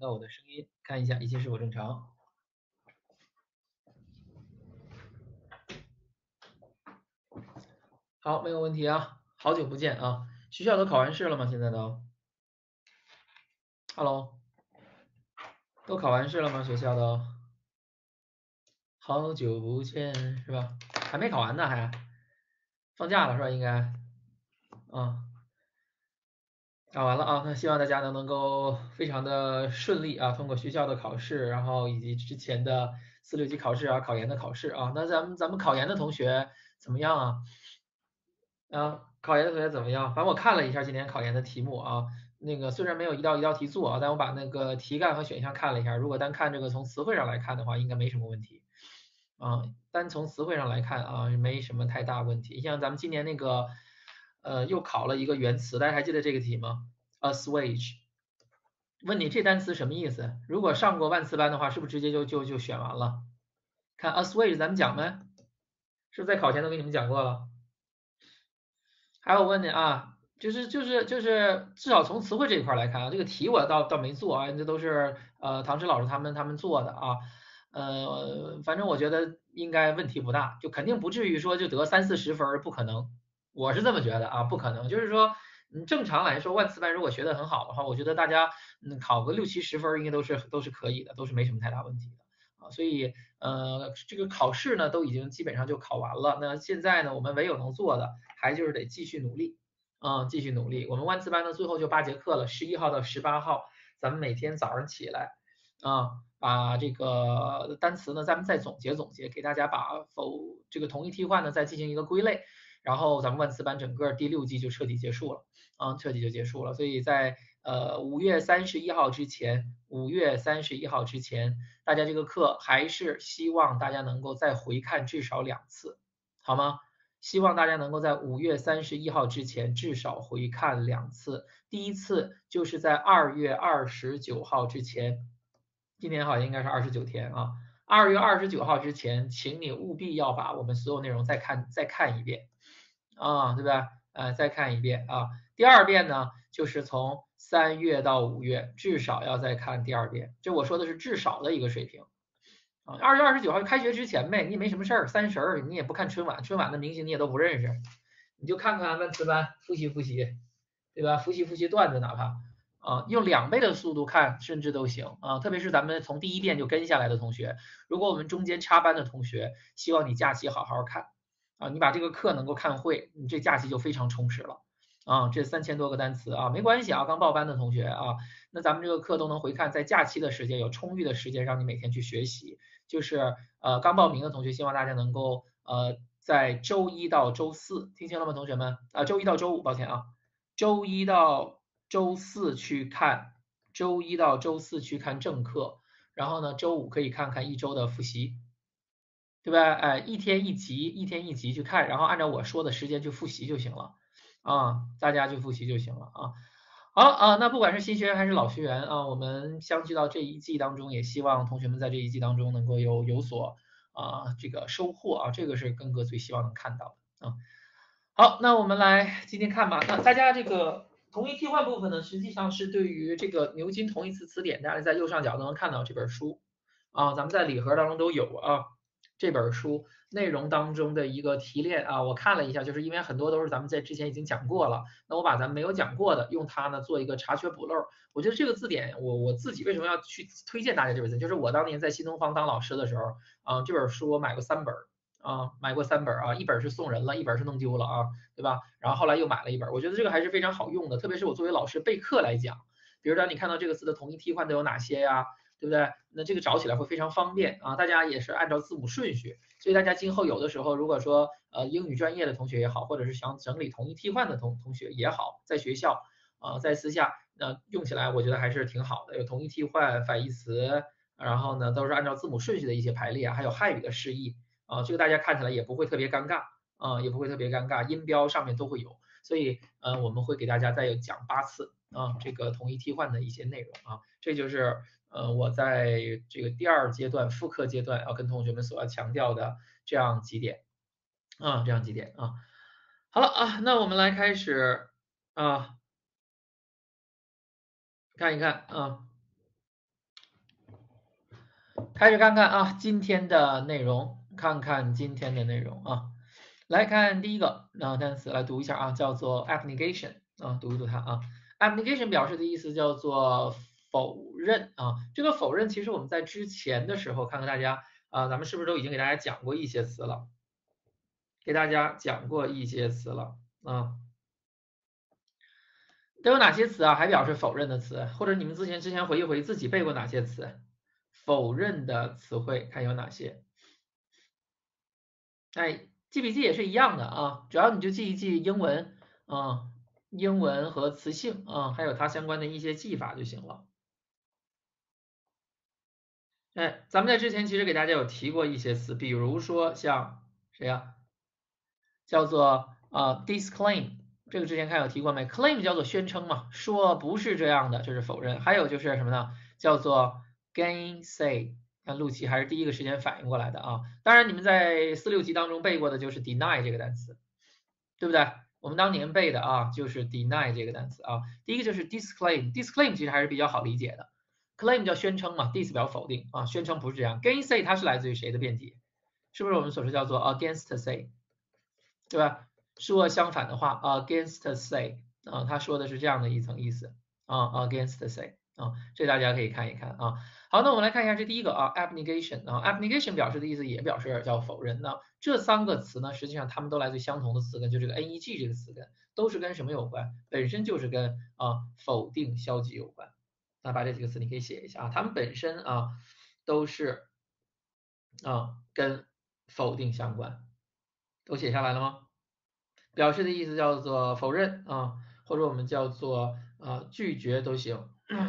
到我的声音，看一下一切是否正常。好，没有问题啊，好久不见啊，学校都考完试了吗？现在都，Hello，都考完试了吗？学校都，好久不见是吧？还没考完呢，还放假了是吧？应该，啊，考完了啊，那希望大家能够非常的顺利啊，通过学校的考试，然后以及之前的4、6级考试啊，考研的考试啊，那咱们考研的同学怎么样啊？啊，考研的同学怎么样？反正我看了一下今年考研的题目啊，那个虽然没有一道一道题做啊，但我把那个题干和选项看了一下，如果单看这个从词汇上来看的话，应该没什么问题啊。单从词汇上来看啊，没什么太大问题。像咱们今年那个又考了一个原词，大家还记得这个题吗？assuage，问你这单词什么意思？如果上过万词班的话，是不是直接就选完了？看 assuage 咱们讲没？是不是在考前都给你们讲过了？还有问题啊，就是至少从词汇这一块来看啊，这个题我倒没做啊，这都是唐诗老师他们做的啊，反正我觉得应该问题不大，就肯定不至于说就得30-40分，不可能，我是这么觉得啊，不可能，就是说正常来说万词班如果学得很好的话，我觉得大家考个60-70分应该都是可以的，都是没什么太大问题的。啊，所以这个考试呢都已经基本上就考完了，那现在呢我们唯有能做的还就是得继续努力啊，继续努力。我们万词班呢最后就8节课了，11号到18号，咱们每天早上起来啊，把这个单词呢咱们再总结总结，给大家把这个同义替换呢再进行一个归类，然后咱们万词班整个第6季就彻底结束了啊，彻底就结束了。所以在5月31号之前，5月31号之前，大家这个课还是希望大家能够再回看至少2次，好吗？希望大家能够在5月31号之前至少回看2次。第一次就是在2月29号之前，今年好像应该是29天啊。2月29号之前，请你务必要把我们所有内容再看一遍啊，对吧？再看一遍啊。第二遍呢，就是从3月到5月，至少要再看第2遍。这我说的是至少的一个水平啊。2月29号开学之前呗，你也没什么事儿，30你也不看春晚，春晚的明星你也都不认识，你就看看万词班，复习复习，对吧？复习复习段子，哪怕啊用2倍的速度看，甚至都行啊。特别是咱们从第1遍就跟下来的同学，如果我们中间插班的同学，希望你假期好好看啊，你把这个课能够看会，你这假期就非常充实了。啊，这3000多个单词啊，没关系啊，刚报班的同学啊，那咱们这个课都能回看，在假期的时间有充裕的时间让你每天去学习。就是刚报名的同学，希望大家能够在周一到周四，听清了吗，同学们？周一到周五，抱歉啊，周一到周四去看，周一到周四去看正课，然后呢，周五可以看看1周的复习，对吧？一天一集，一天一集去看，然后按照我说的时间去复习就行了啊，大家去复习就行了啊。好啊，那不管是新学员还是老学员啊，我们相聚到这一季当中，也希望同学们在这一季当中能够有所这个收获啊，这个是根哥最希望能看到的啊。好，那我们来今天看吧。那大家这个同义替换部分呢，实际上是对于这个牛津同义词词典，大家在右上角都能看到这本书啊，咱们在礼盒当中都有啊。这本书内容当中的一个提炼啊，我看了一下，就是因为很多都是咱们在之前已经讲过了，那我把咱们没有讲过的，用它呢做一个查缺补漏。我觉得这个字典，我自己为什么要去推荐大家这本字，就是我当年在新东方当老师的时候啊，这本书我买过3本。啊，买过3本啊，一本是送人了，一本是弄丢了啊，对吧？然后后来又买了一本，我觉得这个还是非常好用的，特别是我作为老师备课来讲，比如说你看到这个字的同义替换都有哪些呀，对不对？那这个找起来会非常方便啊，大家也是按照字母顺序，所以大家今后有的时候如果说英语专业的同学也好，或者是想整理同义替换的同学也好，在学校在私下用起来我觉得还是挺好的，有同义替换、反义词，然后呢都是按照字母顺序的一些排列，还有汉语的释义。这个大家看起来也不会特别尴尬也不会特别尴尬，音标上面都会有，所以我们会给大家再有讲8次这个同义替换的一些内容啊，这就是我在这个第2阶段复课阶段要跟同学们所要强调的这样几点这样几点啊。好了啊，那我们来开始看一看开始看看啊今天的内容，看看今天的内容啊。来看第一个单词，来读一下啊，叫做 abnegation 啊，读一读它啊。abnegation 表示的意思叫做否认啊。这个否认其实我们在之前的时候，看看大家咱们是不是都已经给大家讲过一些词了？给大家讲过一些词了啊。都有哪些词啊？还表示否认的词，或者你们之前回忆回忆自己背过哪些词？否认的词汇看有哪些？哎，记笔记也是一样的啊，只要你就记一记英文啊，英文和词性啊，还有它相关的一些记法就行了。哎，咱们在之前其实给大家有提过一些词，比如说像谁呀？叫做disclaim，这个之前看有提过没 ？claim 叫做宣称嘛，说不是这样的，这是否认。还有就是什么呢？叫做 gainsay。看陆琪还是第一个时间反应过来的啊。当然你们在4、6级当中背过的就是 deny 这个单词，对不对？我们当年背的啊，就是 deny 这个单词啊。第一个就是 disclaim，disclaim 其实还是比较好理解的。claim 叫宣称嘛，dis 表否定啊，宣称不是这样。gainsay 它是来自于谁的辩题？是不是我们所说叫做 against say？对吧？说相反的话，against say 啊，他说的是这样的一层意思啊，against say 啊，这大家可以看一看啊。好，那我们来看一下这第一个啊，abnegation 啊，abnegation 表示的意思也表示叫否认。那这3个词呢，实际上它们都来自相同的词根，就这个 neg 这个词根，都是跟什么有关？本身就是跟否定、消极有关。那把这几个词你可以写一下啊，它们本身都是跟否定相关，都写下来了吗？表示的意思叫做否认啊，或者我们叫做拒绝都行，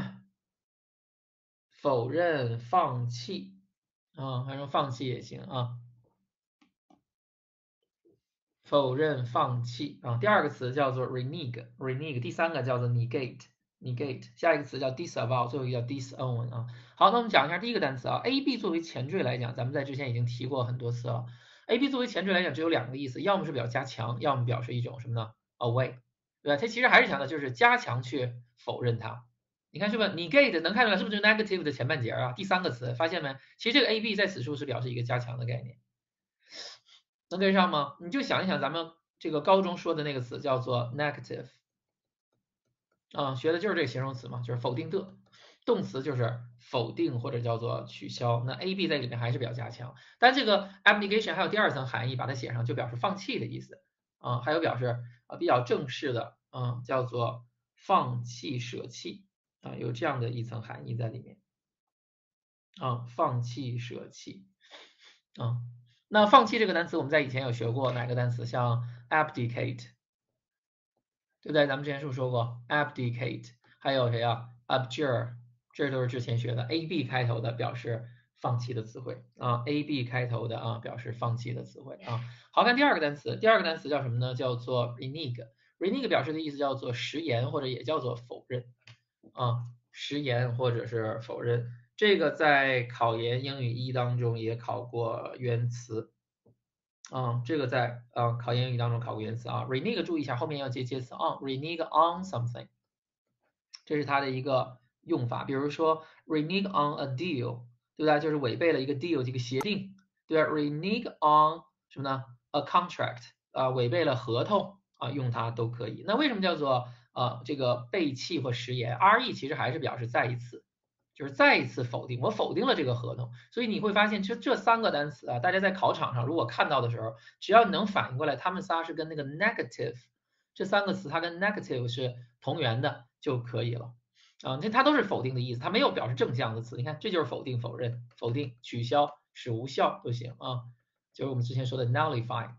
否认、放弃啊，反正放弃也行啊，否认、放弃啊。第二个词叫做 renege，renege，第3个叫做 negate，negate，下一个词叫 disavow，最后一个叫 disown 啊。好，那我们讲一下第一个单词啊，ab 作为前缀来讲，咱们在之前已经提过很多次了。ab 作为前缀来讲，只有2个意思，要么是表加强，要么表示一种什么呢 ？away，对吧？它其实还是强调就是加强去否认它。你看是不是 negate 能看出来是不是 negative 的前半截啊？第3个词发现没？其实这个 ab 在此处是表示一个加强的概念。能跟上吗？你就想一想咱们这个高中说的那个词叫做 negative 学的就是这个形容词嘛，就是否定的，动词就是否定或者叫做取消。那 ab 在里面还是比较加强，但这个 abnegation 还有第2层含义，把它写上就表示放弃的意思还有表示比较正式的叫做放弃舍弃有这样的一层含义在里面放弃舍弃那放弃这个单词我们在以前有学过哪个单词？像 abdicate， 对不对？咱们之前是不是说过 abdicate？ 还有谁啊 abjure， 这都是之前学的 ab 开头的表示放弃的词汇ab 开头的表示放弃的词汇好看第2个单词，第2个单词叫什么呢？叫做 renege，renege 表示的意思叫做食言或者也叫做否认食言或者是否认。这个在考研英语1当中也考过原词这个在考研英语当中考过原词renege 注意一下后面要接介词renege on something， 这是它的一个用法。比如说 renege on a deal， 对吧？就是违背了一个 deal 这个协定，对吧 ？renege on 什么呢 ？a contract 违背了合同用它都可以。那为什么叫做这个背弃或食言 ？re 其实还是表示再一次。就是再一次否定，我否定了这个合同，所以你会发现，这3个单词大家在考场上如果看到的时候，只要你能反应过来，他们仨是跟那个 negative 这3个词，它跟 negative 是同源的就可以了它都是否定的意思，它没有表示正向的词。你看，这就是否定、否认、否定、取消、使无效都行就是我们之前说的 nullify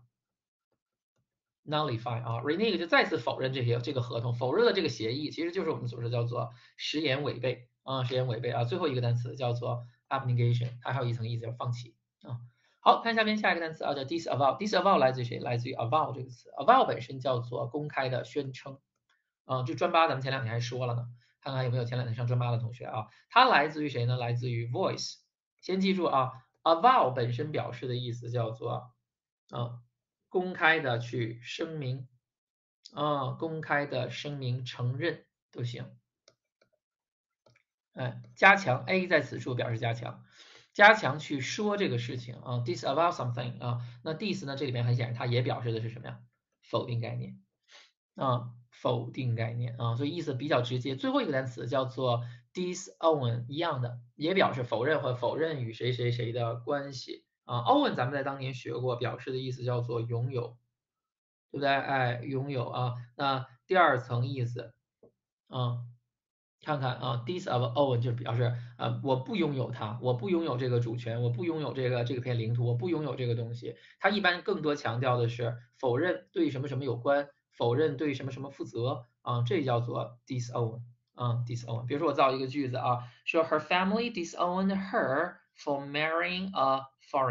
renege 就再次否认这个合同，否认了这个协议，其实就是我们所说叫做食言违背食言违背最后一个单词叫做 abnegation， 它还有一层意思叫放弃好看下边下一个单词叫 disavow，disavow 来自于谁？来自于 avow 这个词 ，avow 本身叫做公开的宣称这专八咱们前2天还说了呢，看看有没有前2天上专八的同学它来自于谁呢？来自于 voice， 先记住avow 本身表示的意思叫做公开的去声明公开的声明承认都行加强 a 在此处表示加强加强去说这个事情啊 ，disavow something 啊，那 dis 呢这里面很显然它也表示的是什么呀？否定概念啊，否定概念啊，所以意思比较直接。最后一个单词叫做 disown， 一样的，也表示否认和否认与谁谁谁的关系啊。own 咱们在当年学过，表示的意思叫做拥有，对不对？哎，拥有啊，那第二层意思啊。看看啊，disown 就表示我不拥有它，我不拥有这个主权，我不拥有这个片领土，我不拥有这个东西。它一般更多强调的是否认对什么什么有关，否认对什么什么负责啊，这叫做 disown 啊 disown。比如说我造一个句子啊，说 her family disowned her for marrying a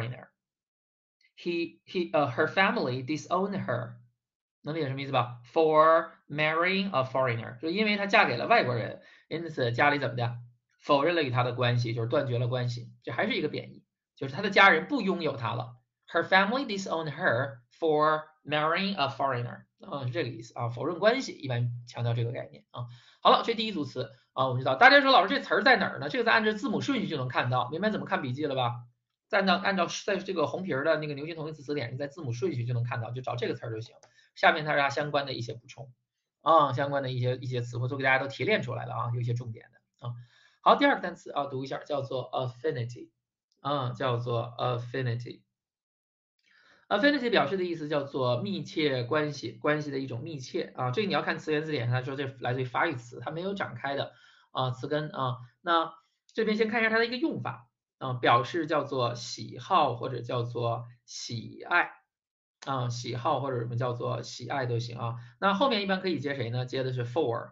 foreigner。her family disowned her。能理解什么意思吧？For marrying a foreigner，就因为她嫁给了外国人，因此家里怎么的，否认了与她的关系，就是断绝了关系。这还是一个贬义，就是她的家人不拥有她了。Her family disowned her for marrying a foreigner，是这个意思啊，否认关系，一般强调这个概念啊。好了，这第一组词啊，我们知道。大家说老师这词儿在哪儿呢？这个在按照字母顺序就能看到，明白怎么看笔记了吧？按照在这个红皮儿的那个牛津同义词词典，在字母顺序就能看到，就找这个词儿就行。下面它是它相关的一些补充啊，相关的一些词汇都给大家都提炼出来了啊，有一些重点的啊。好，第二个单词啊，读一下，叫做 affinity 啊，叫做 affinity。affinity 表示的意思叫做密切关系，关系的一种密切啊。这个你要看词源字典上，它说这来自于法语词，它没有展开的词根啊。那这边先看一下它的一个用法啊，表示叫做喜好或者叫做喜爱。喜好或者什么叫做喜爱都行啊。那后面一般可以接谁呢？接的是 for，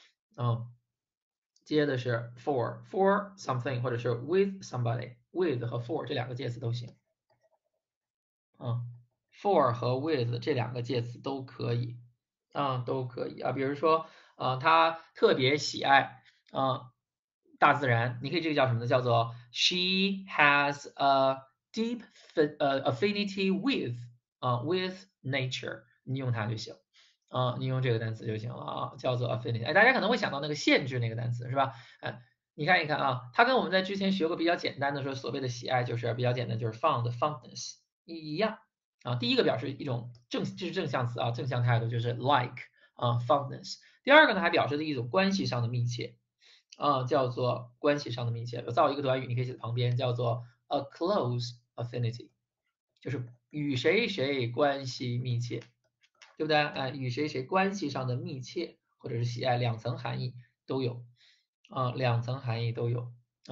接的是 for something 或者是 with somebody，with 和 for 这两个介词都行。for 和 with 这两个介词都可以，都可以啊。比如说他特别喜爱大自然，你可以这个叫什么呢？叫做 she has a deep affinity with nature，你用它就行你用这个单词就行了啊，叫做 affinity。哎，大家可能会想到那个限制那个单词是吧？你看一看啊，它跟我们在之前学过比较简单的说所谓的喜爱就是比较简单，就是 fondness 一样啊。第一个表示一种这是正向词啊，正向态度就是 like fondness。第二个呢还表示的一种关系上的密切叫做关系上的密切。我造一个短语，你可以写在旁边，叫做 a close affinity，就是与谁谁关系密切，对不对？与谁谁关系上的密切或者是喜爱，两层含义都有两层含义都有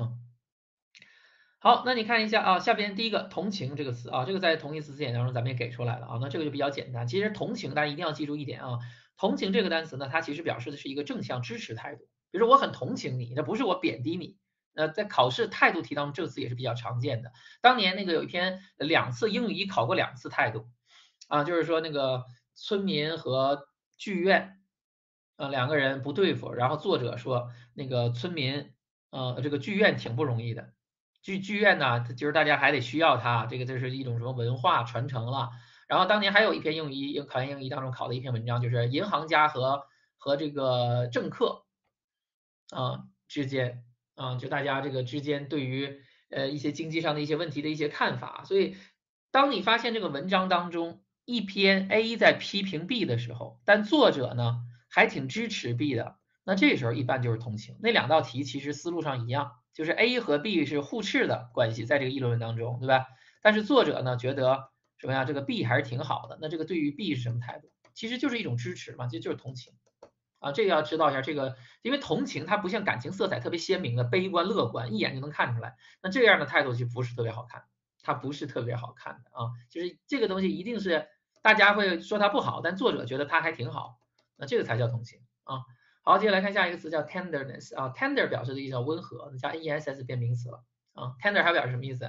好，那你看一下下边第一个同情这个词这个在同义词词典当中咱们也给出来了那这个就比较简单。其实同情大家一定要记住一点同情这个单词呢，它其实表示的是一个正向支持态度。比如说我很同情你，那不是我贬低你。在考试态度题当中，这个词也是比较常见的。当年那个有一篇2次英语考过2次态度就是说那个村民和剧院两个人不对付，然后作者说那个村民这个剧院挺不容易的。剧院呢，就是大家还得需要它，这是一种什么文化传承了。然后当年还有一篇考研英语当中考的一篇文章，就是银行家和这个政客之间就大家这个之间对于一些经济上的一些问题的一些看法。所以当你发现这个文章当中一篇 A 在批评 B 的时候，但作者呢还挺支持 B 的，那这时候一般就是同情。那2道题其实思路上一样，就是 A 和 B 是互斥的关系，在这个议论文当中，对吧？但是作者呢觉得什么呀？这个 B 还是挺好的。那这个对于 B 是什么态度？其实就是一种支持嘛，就是同情这个要知道一下。这个因为同情它不像感情色彩特别鲜明的悲观乐观，一眼就能看出来。那这样的态度就不是特别好看，它不是特别好看的就是这个东西一定是大家会说它不好，但作者觉得它还挺好，那这个才叫同情好，接下来看下一个词叫 tenderness tender 表示的意思叫温和，加 ness 变名词了tender 还表示什么意思？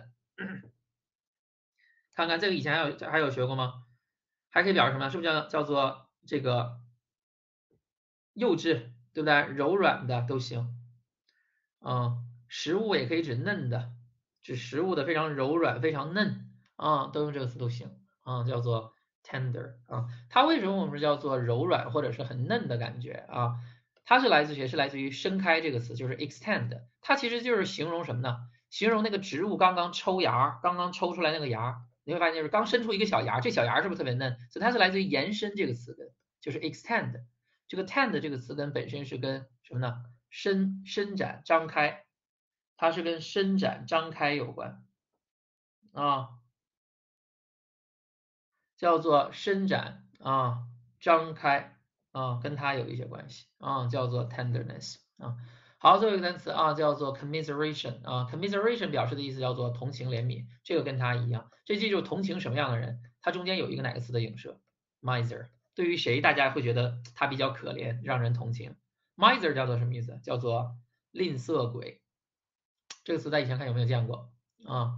看看这个以前还有学过吗？还可以表示什么？是不是叫做这个幼稚，对不对？柔软的都行食物也可以指嫩的，指食物的非常柔软非常嫩都用这个词都行叫做 tender 它为什么我们叫做柔软或者是很嫩的感觉它是来自于伸开这个词，就是 extend，它其实就是形容什么呢？ 形容那个植物刚刚抽芽，刚刚抽出来那个芽，你会发现就是刚伸出一个小芽，这小芽是不是特别嫩？所以它是来自于延伸这个词根，就是 extend。这个 tend 这个词根本身是跟什么呢？伸展、张开，它是跟伸展、张开有关啊，叫做伸展啊、张开啊，跟它有一些关系啊，叫做 tenderness 啊。好，最后一个单词啊，叫做 commiseration 啊，commiseration 表示的意思叫做同情怜悯，这个跟它一样，这记住同情什么样的人，它中间有一个哪个词的影射 miser，对于谁大家会觉得他比较可怜，让人同情 miser 叫做什么意思？叫做吝啬鬼，这个词在以前看有没有见过啊？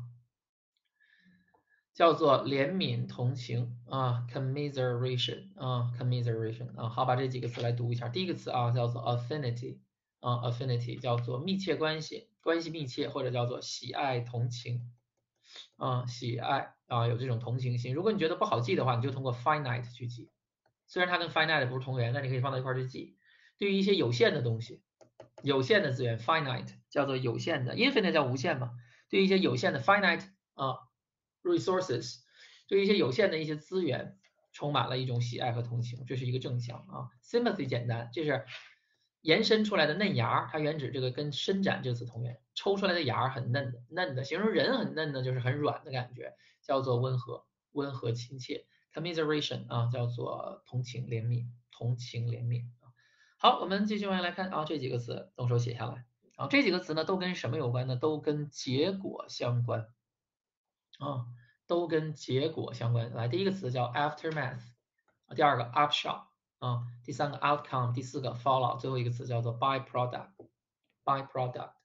叫做怜悯同情啊，commiseration 啊，commiseration 啊，好，把这几个词来读一下。第一个词啊叫做 affinity 啊，affinity 叫做密切关系，关系密切，或者叫做喜爱同情啊，喜爱啊，有这种同情心。如果你觉得不好记的话，你就通过 finite 去记，虽然它跟 finite 不是同源，但你可以放到一块去记。对于一些有限的东西，有限的资源 finite 叫做有限的 ，infinite 叫无限嘛。对于一些有限的 finite 啊 resources， 对于一些有限的一些资源，充满了一种喜爱和同情，这是一个正向啊。sympathy 简单，这是延伸出来的嫩芽，它原指这个跟伸展这个词同源，抽出来的芽很嫩的，嫩的，形容人很嫩的，就是很软的感觉，叫做温和，温和亲切。commiseration 啊，叫做同情怜悯，同情怜悯啊。好，我们继续往下来看啊，这几个词动手写下来。啊，这几个词呢都跟什么有关呢？都跟结果相关啊，都跟结果相关。来，第一个词叫 aftermath，第二个 upshot 啊，第三个 outcome，第四个 fallout，最后一个词叫做 byproduct。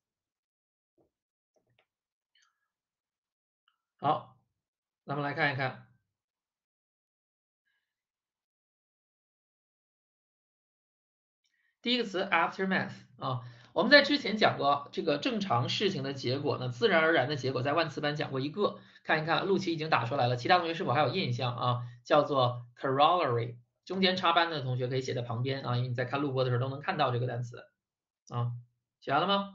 好，咱们来看一看第一个词 aftermath 啊。我们在之前讲过这个正常事情的结果呢，自然而然的结果，在万词版讲过一个，看一看陆琪已经打出来了，其他同学是否还有印象啊？叫做 corollary，中间插班的同学可以写在旁边啊，因为你在看录播的时候都能看到这个单词啊，写完了吗？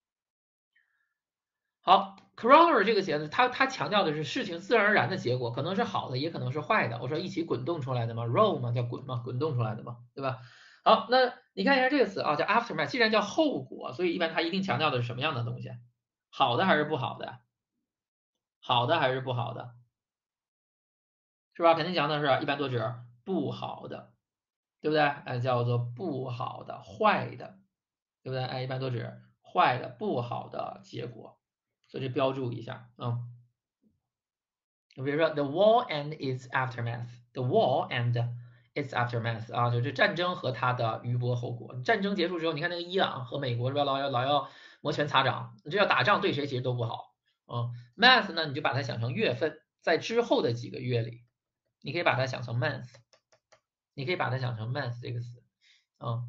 好，corollary 这个词，它强调的是事情自然而然的结果，可能是好的，也可能是坏的。我说一起滚动出来的嘛，roll 嘛，叫滚嘛，滚动出来的嘛，对吧？好，那你看一下这个词啊，叫 aftermath，既然叫后果，所以一般它一定强调的是什么样的东西？好的还是不好的？好的还是不好的？是吧？肯定强调的是一般多指不好的，对不对？哎，叫做不好的、坏的，对不对？哎，一般都指坏的、不好的结果，所以这标注一下啊。比如说 the war and its aftermath，the war and its aftermath 啊，就这战争和它的余波后果。战争结束之后，你看那个伊朗和美国是吧，老要摩拳擦掌，这要打仗对谁其实都不好啊。math 呢，你就把它想成月份，在之后的几个月里，你可以把它想成 month，你可以把它想成 month 这个词啊。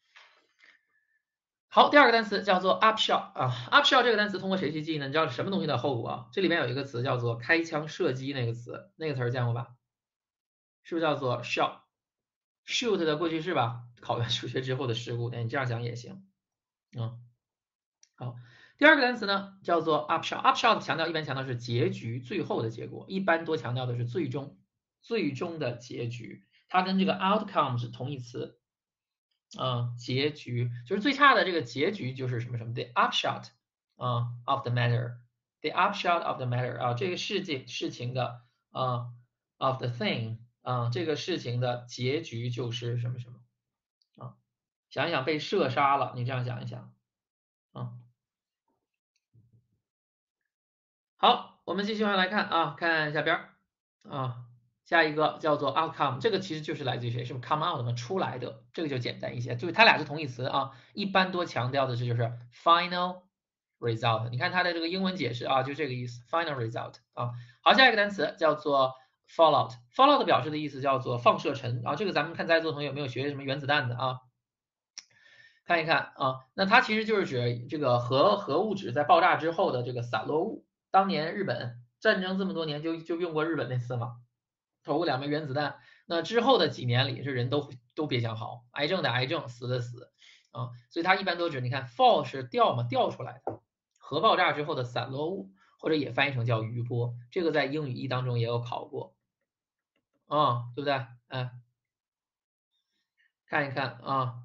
好，第二个单词叫做 upshot 啊，upshot 这个单词通过谁去记呢？你知道是什么东西的后果啊？这里面有一个词叫做开枪射击那个词，那个词儿见过吧？是不是叫做 shot？shoot 的过去式吧？考完数学之后的事故，那你这样想也行。嗯，好，第二个单词呢叫做 upshot，upshot 强调一般强调是结局，最后的结果，一般多强调的是最终的结局，它跟这个 outcome 是同义词。结局就是最差的这个结局就是什么什么 the upshot of the matter，the upshot of the matter 啊，这个事情的of the thing 这个事情的结局就是什么什么啊，想一想被射杀了，你这样想一想啊。好，我们继续往下来看啊，看下边啊，下一个叫做 outcome，这个其实就是来自于谁？是不是 come out 嘛？出来的，这个就简单一些，就是它俩是同义词啊，一般多强调的这就是 final result。你看它的这个英文解释啊，就这个意思，final result 啊。好，下一个单词叫做 fallout，fallout 表示的意思叫做放射尘啊，这个咱们看在座同学有没有学什么原子弹的啊？看一看啊，那它其实就是指这个核物质在爆炸之后的这个散落物。当年日本战争这么多年就用过日本那次嘛，投过2枚原子弹。那之后的几年里，这人都别想好，癌症的癌症，死的死啊。所以它一般都指你看 fall 是掉嘛，掉出来的， 核爆炸之后的散落物，或者也翻译成叫余波，这个在英语1当中也有考过，对不对？看一看啊。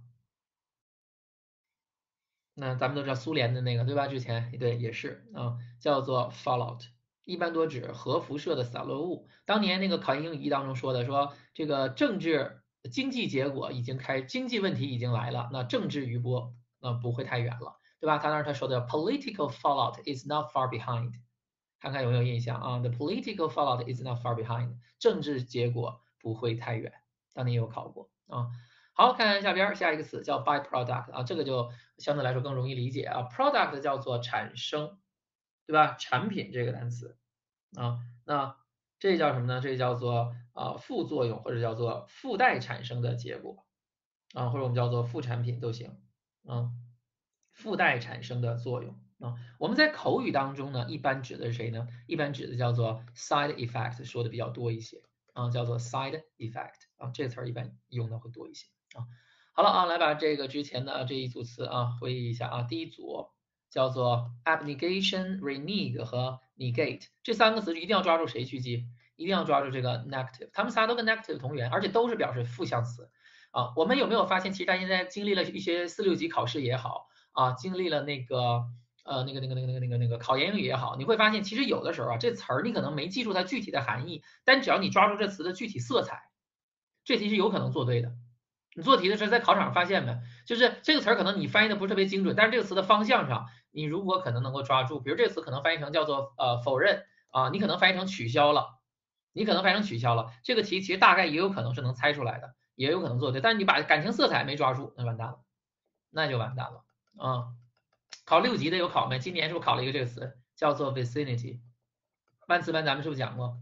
那咱们都知道苏联的那个对吧？之前对也是叫做 fallout，一般多指核辐射的散落物。当年那个考研英语1当中说的，说这个经济结果经济问题已经来了，那政治余波不会太远了，对吧？他说的 political fallout is not far behind， 看看有没有印象啊？The political fallout is not far behind， 政治结果不会太远，当年有考过啊。好，看下边下一个词叫 byproduct 啊，这个就相对来说更容易理解啊。product 叫做产生，对吧？产品这个单词啊，那这叫什么呢？这叫做副作用或者叫做附带产生的结果啊，或者我们叫做副产品都行啊，附带产生的作用啊。我们在口语当中呢，一般指的是谁呢？一般指的叫做 side effect， 说的比较多一些啊，叫做 side effect 啊，这个词儿一般用的会多一些。好了啊，来把这个之前的这一组词回忆一下啊。第一组叫做 abnegation、renege 和 negate， 这3个词一定要抓住谁去记？一定要抓住这个 negative， 它们仨都跟 negative 同源，而且都是表示负向词啊。我们有没有发现，其实大家现在经历了一些4、6级考试也好啊，经历了那个考研英语也好，你会发现其实有的时候这词儿你可能没记住它具体的含义，但只要你抓住这词的具体色彩，这题是有可能做对的。你做题的时候在考场上发现没？就是这个词儿可能你翻译的不是特别精准，但是这个词的方向上，你如果可能能够抓住，比如这个词可能翻译成叫做否认啊，你可能翻译成取消了，这个题其实大概也有可能是能猜出来的，也有可能做对，但是你把感情色彩没抓住，那完蛋了，那就完蛋了啊。考6级的有考没？今年是不是考了一个这个词叫做 vicinity？ 万词班咱们是不是讲过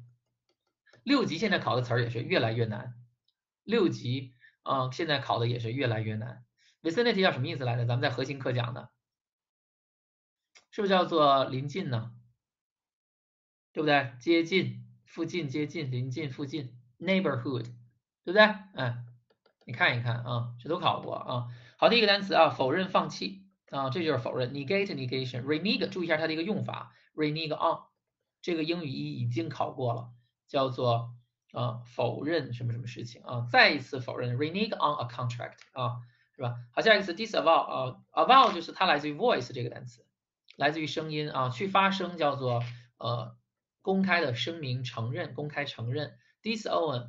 ？6级现在考的词儿也是越来越难，6级现在考的也是越来越难。vicinity 叫什么意思来着？咱们在核心课讲的，是不是叫做临近呢？对不对？接近、附近、接近、临近、附近 ，neighborhood， 对不对？你看一看啊，这都考过啊。好，第一个单词否认、放弃啊，这就是否认 ，negate、negation、renege， 注意一下它的一个用法 ，renege on， 这个英语1已经考过了，叫做否认什么什么事情啊，再一次否认 renege on a contract 是吧？好，下一个词 disavow avow 就是它来自于 voice 这个单词，来自于声音去发声叫做公开的声明、承认、公开承认 disown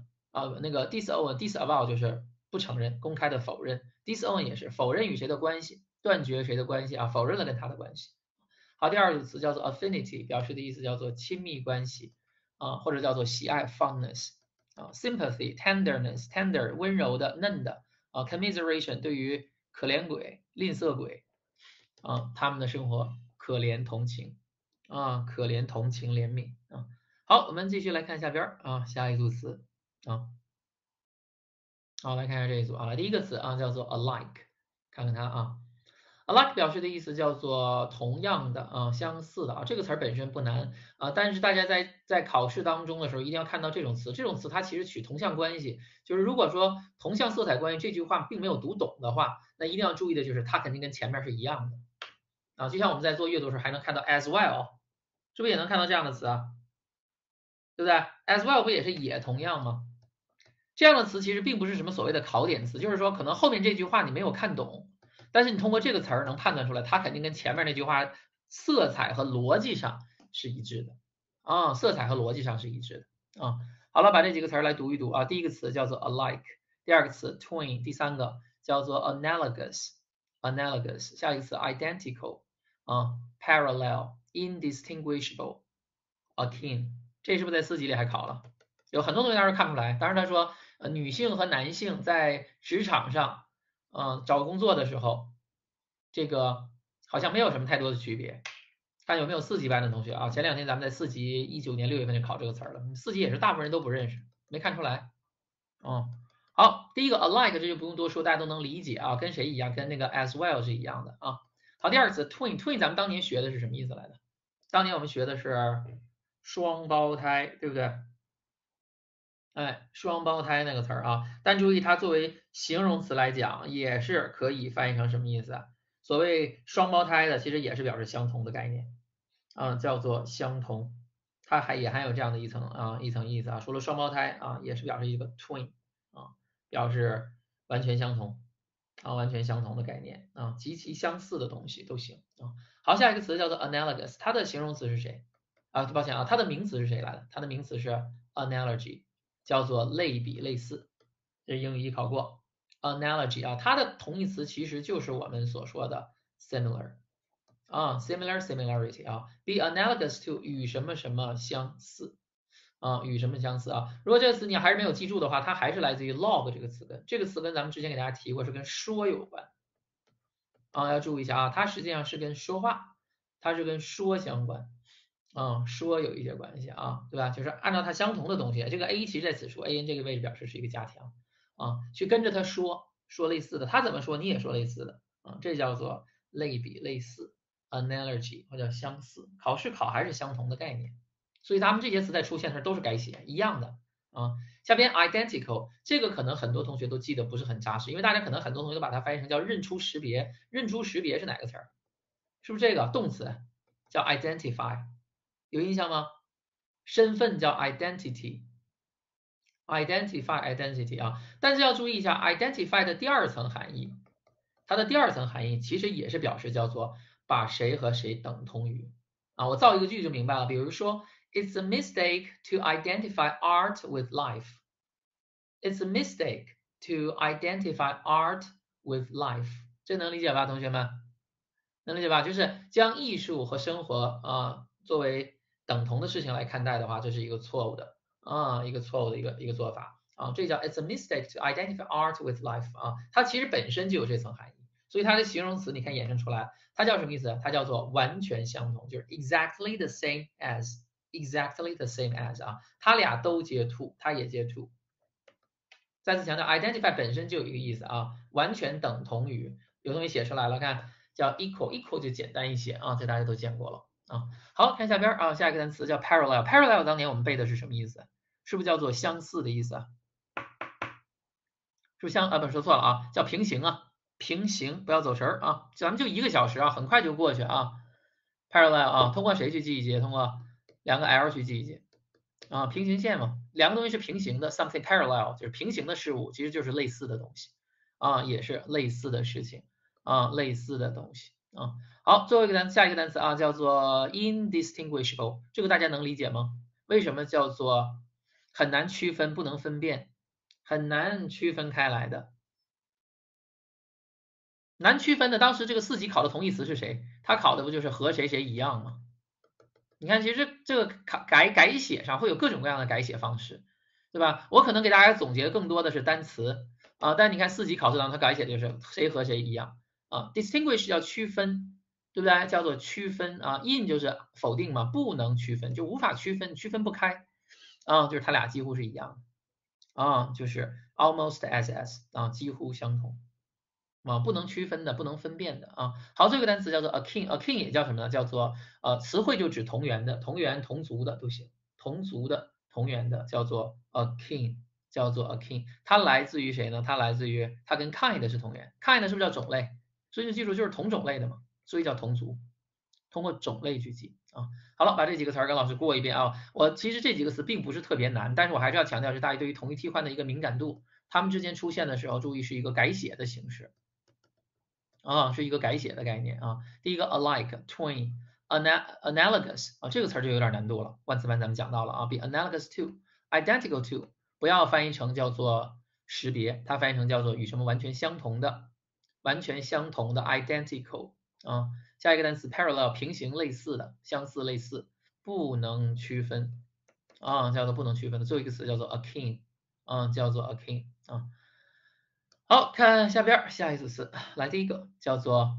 disavow 就是不承认、公开的否认 disown 也是否认与谁的关系，断绝谁的关系否认了跟他的关系。好，第二个词叫做 affinity， 表示的意思叫做亲密关系或者叫做喜爱 fondness sympathy tenderness tender 温柔的嫩的commiseration 对于可怜鬼吝啬鬼他们的生活可怜同情可怜同情怜悯好，我们继续来看下边下一组词好，来看一下这一组第一个词叫做 alike， 看看它alike 表示的意思叫做同样的相似的这个词儿本身不难但是大家在考试当中的时候一定要看到这种词，这种词它其实取同向关系，就是如果说同向色彩关系这句话并没有读懂的话，那一定要注意的就是它肯定跟前面是一样的就像我们在做阅读时候还能看到 as well， 是不是也能看到这样的词对不对 ？as well 不也是也同样吗？这样的词其实并不是什么所谓的考点词，就是说可能后面这句话你没有看懂，但是你通过这个词儿能判断出来，它肯定跟前面那句话色彩和逻辑上是一致的色彩和逻辑上是一致的好了，把这几个词儿来读一读第一个词叫做 alike， 第二个词 twin， 第三个叫做 analogous， 下一个词 identical parallel indistinguishable akin， 这是不是在4级里还考了？有很多同学当时看不出来，当时他说女性和男性在职场上找工作的时候，这个好像没有什么太多的区别。看有没有4级班的同学前2天咱们在4级19年6月份就考这个词儿了，4级也是大部分人都不认识，没看出来好，第一个 alike 这就不用多说，大家都能理解跟谁一样？跟那个 as well 是一样的好，第二个词 twin 咱们当年学的是什么意思来的？当年我们学的是双胞胎，对不对？双胞胎那个词儿但注意它作为形容词来讲，也是可以翻译成什么意思所谓双胞胎的，其实也是表示相同的概念，叫做相同。它也含有这样的一层意思啊。除了双胞胎也是表示一个 twin 表示完全相同完全相同的概念极其相似的东西都行好，下一个词叫做 analogous， 它的形容词是谁抱歉它的名词是谁来的？它的名词是 analogy， 叫做类比类似。这英语一考过 analogy 它的同义词其实就是我们所说的 similar similar similarity be analogous to 与什么什么相似与什么相似如果这个词你还是没有记住的话，它还是来自于 log 这个词根。这个词根咱们之前给大家提过，是跟说有关要注意一下它实际上是跟说话，它是跟说相关说有一些关系对吧？就是按照它相同的东西，这个 A 其实在此处 A n 这个位置表示是一个加强去跟着它说类似的，它怎么说你也说类似的这叫做类比类似 analogy 或者相似，考试考还是相同的概念。所以咱们这些词在出现的时候都是改写一样的下边 identical 这个可能很多同学都记得不是很扎实，因为大家可能很多同学都把它翻译成叫认出识别。认出识别是哪个词儿？是不是这个动词叫 identify？ 有印象吗？身份叫 identity， identify identity 但是要注意一下 identify 的第二层含义，它的第二层含义其实也是表示叫做把谁和谁等同于我造一个句就明白了。比如说 It's a mistake to identify art with life. It's a mistake to identify art with life. 这能理解吧，同学们？能理解吧？就是将艺术和生活作为等同的事情来看待的话，这是一个错误的一个错误的一个做法这叫 It's a mistake to identify art with life 它其实本身就有这层含义，所以它的形容词你看衍生出来，它叫什么意思？它叫做完全相同，就是 exactly the same as。exactly the same as 它俩都接 to， 它也接 to。再次强调 ，identify 本身就有一个意思完全等同于。有同学写出来了，看叫 equal 就简单一些这大家都见过了好，看下边下一个单词叫 parallel。parallel 当年我们背的是什么意思？是不是叫做相似的意思是不是不是说错了叫平行平行，不要走神咱们就1个小时很快就过去parallel 通过谁去记一记？通过2个 L 去记一记平行线嘛，两个东西是平行的 ，something parallel 就是平行的事物，其实就是类似的东西也是类似的事情类似的东西好，最后一个下一个单词叫做 indistinguishable， 这个大家能理解吗？为什么叫做很难区分、不能分辨、很难区分开来的？难区分的，当时这个4级考的同义词是谁？他考的不就是和谁谁一样吗？你看，其实这个改写上会有各种各样的改写方式，对吧？我可能给大家总结更多的是单词但你看4级考试当中，它改写的就是谁和谁一样distinguish 叫区分，对不对？叫做区分in 就是否定嘛，不能区分，就无法区分，区分不开就是它俩几乎是一样的就是 almost as 几乎相同不能区分的，不能分辨的好，这个单词叫做 akin 也叫什么呢？叫做词汇就指同源的、同源同族的都行，同族的、同源的叫做 akin， 叫做 akin。它来自于谁呢？它来自于它跟 kind 是同源 ，kind 是不是叫种类？所以就记住就是同种类的嘛，所以叫同族。通过种类去记好了，把这几个词儿跟老师过一遍我其实这几个词并不是特别难，但是我还是要强调是大家对于同义替换的一个敏感度，它们之间出现的时候注意是一个改写的形式。是一个改写的概念第一个 alike、twin、analogous 这个词就有点难度了。万词班咱们讲到了be analogous to、identical to， 不要翻译成叫做识别，它翻译成叫做与什么完全相同的、完全相同的 identical 下一个单词 parallel 平行类似的、相似类似，不能区分叫做不能区分的。最后一个词叫做 akin 叫做 akin 好，看下边下一组词，来第一个叫做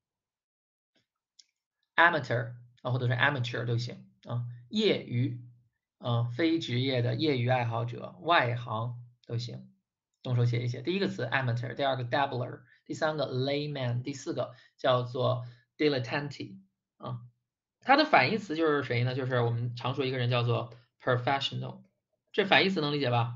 amateur 或者是 amateur 都行业余非职业的业余爱好者、外行都行，动手写一写。第一个词 amateur， 第二个 dabbler， 第三个 layman， 第四个叫做 dilettante 它的反义词就是谁呢？就是我们常说一个人叫做 professional， 这反义词能理解吧？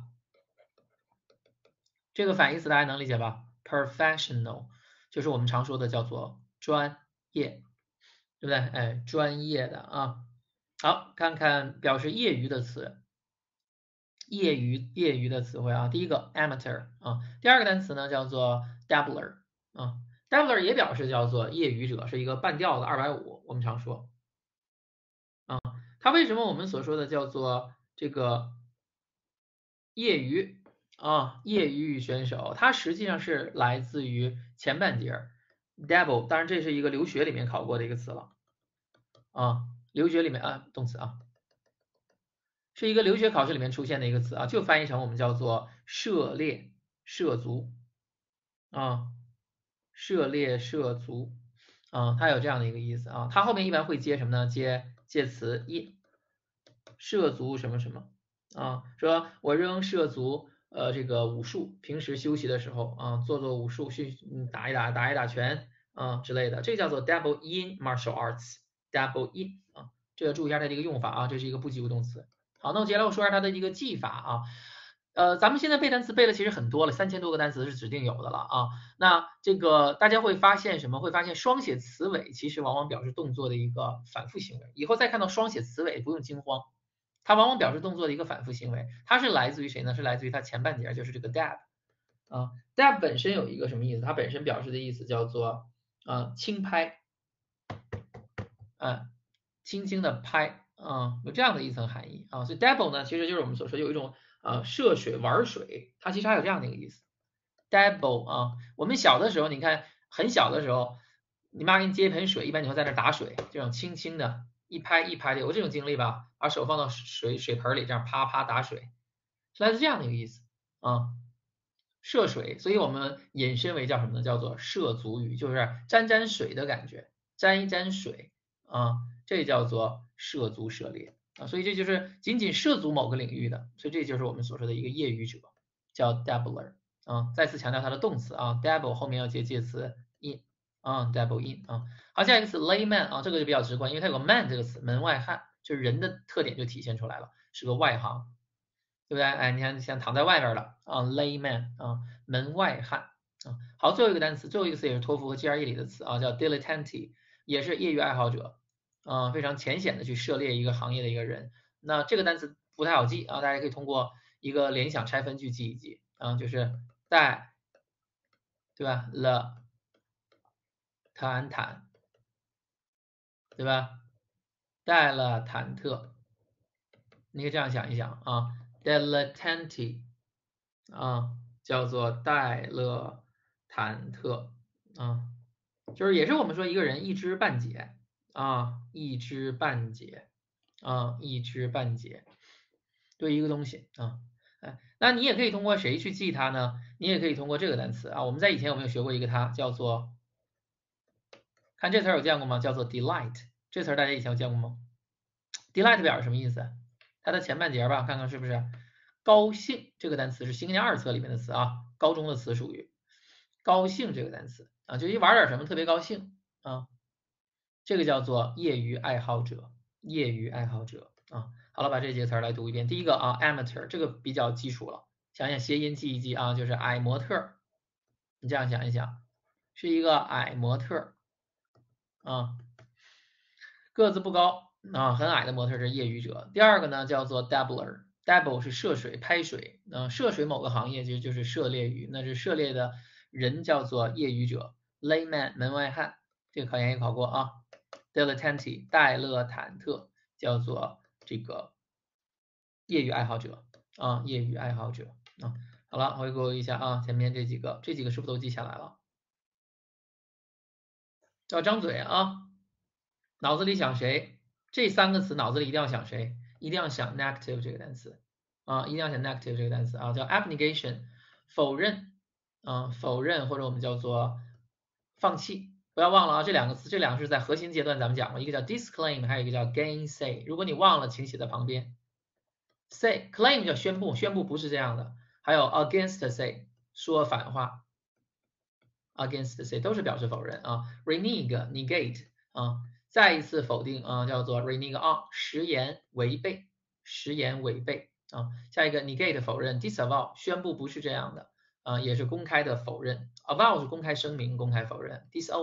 这个反义词大家能理解吧？ professional 就是我们常说的叫做专业，对不对？哎，专业的啊。好，看看表示业余的词，业余的词汇啊。第一个 amateur 啊，第二个单词呢叫做 dabbler 啊，dabbler 也表示叫做业余者，是一个半吊子250，我们常说啊。它为什么我们所说的叫做这个业余啊，业余选手，它实际上是来自于前半截 dabble， 当然这是一个留学里面考过的一个词了啊，留学里面啊动词啊，是一个留学考试里面出现的一个词啊，就翻译成我们叫做涉猎、涉足啊，涉猎、涉足啊，它有这样的一个意思啊，它后面一般会接什么呢？接介词一，涉足什么什么啊，说我仍涉足这个武术，平时休息的时候啊做武术，打一打拳啊之类的，这叫做 dabble in martial arts，dabble in 啊，这个注意一下它的一个用法啊，这是一个不及物动词。好，那我接下来我说一下它的一个记法啊。咱们现在背单词背的其实很多了，3000多个单词是指定有的了啊。那这个大家会发现什么？会发现双写词尾其实往往表示动作的一个反复行为。以后再看到双写词尾不用惊慌，它往往表示动作的一个反复行为。它是来自于谁呢？是来自于它前半截，就是这个 dab 啊。dab 本身有一个什么意思？它本身表示的意思叫做轻拍，轻轻的拍有这样的一层含义啊。所以 dabble 呢，其实就是我们所说有一种涉水玩水，它其实还有这样的一个意思。dabble 啊，我们小的时候，你看很小的时候，你妈给你接一盆水，一般你会在那打水，这种轻轻的一拍一拍的，有这种经历吧？把手放到水盆里，这样啪啪打水，是来自这样的一个意思啊。涉水，所以我们引申为叫什么呢？叫做涉足语，就是沾沾水的感觉，沾一沾水啊，这叫做涉足涉猎啊。所以这就是仅仅涉足某个领域的，所以这就是我们所说的一个业余者，叫 dabbler 啊。再次强调它的动词啊 ，dabble 后面要接介词 in 啊，dabble in 啊。好，下一个词 layman 啊，这个就比较直观，因为它有个 man 这个词，门外汉，就是人的特点就体现出来了，是个外行。对不对？哎，你看像躺在外边了啊，layman 啊，门外汉啊。好，最后一个单词，最后一个词也是托福和 GRE 里的词啊，叫 dilettante，也是业余爱好者啊，非常浅显的去涉猎一个行业的一个人。那这个单词不太好记啊，大家可以通过一个联想拆分句记一记啊，就是带，对吧？了，坦，对吧？带了忐忑，你可以这样想一想啊，dilettante。叫做带了忐忑就是也是我们说一个人一知半解一知半解一知半解对一个东西那你也可以通过谁去记它呢？你也可以通过这个单词我们在以前有没有学过一个它叫做，看这词有见过吗？叫做 delight， 这词大家以前有见过吗？delight 表示什么意思？它的前半截吧，看看是不是高兴这个单词是新概念2册里面的词高中的词属于高兴这个单词就一玩点什么特别高兴这个叫做业余爱好者，业余爱好者好了，把这几个词来读一遍。第一个amateur 这个比较基础了，想想谐音记一记就是矮模特，你这样想一想，是一个矮模特个子不高很矮的模特是业余者。第二个呢叫做 dabbler，dabble 是涉水拍水涉水某个行业其实就是涉猎于，那是涉猎的人叫做业余者。layman 门外汉，这个考研也考过dilettante 带乐忐忑叫做这个业余爱好者业余爱好者好了，回顾一下前面这几个是不是都记下来了？要张嘴脑子里想谁？这3个词脑子里一定要想谁？一定要想 negative 这个单词一定要想 negative 这个单词叫 abnegation 否认否认或者我们叫做放弃。不要忘了这2个词，这2个是在核心阶段咱们讲过，一个叫 disclaim， 还有一个叫 gainsay。如果你忘了，请写在旁边。say claim 叫宣布，宣布不是这样的。还有 against say 说反话 ，against say 都是表示否认renege negate 再一次否定叫做 renege 食言违背，食言违背下一个 negate 否认 disavow 宣布不是这样的也是公开的否认 ，avow 是公开声明、公开否认 ，disown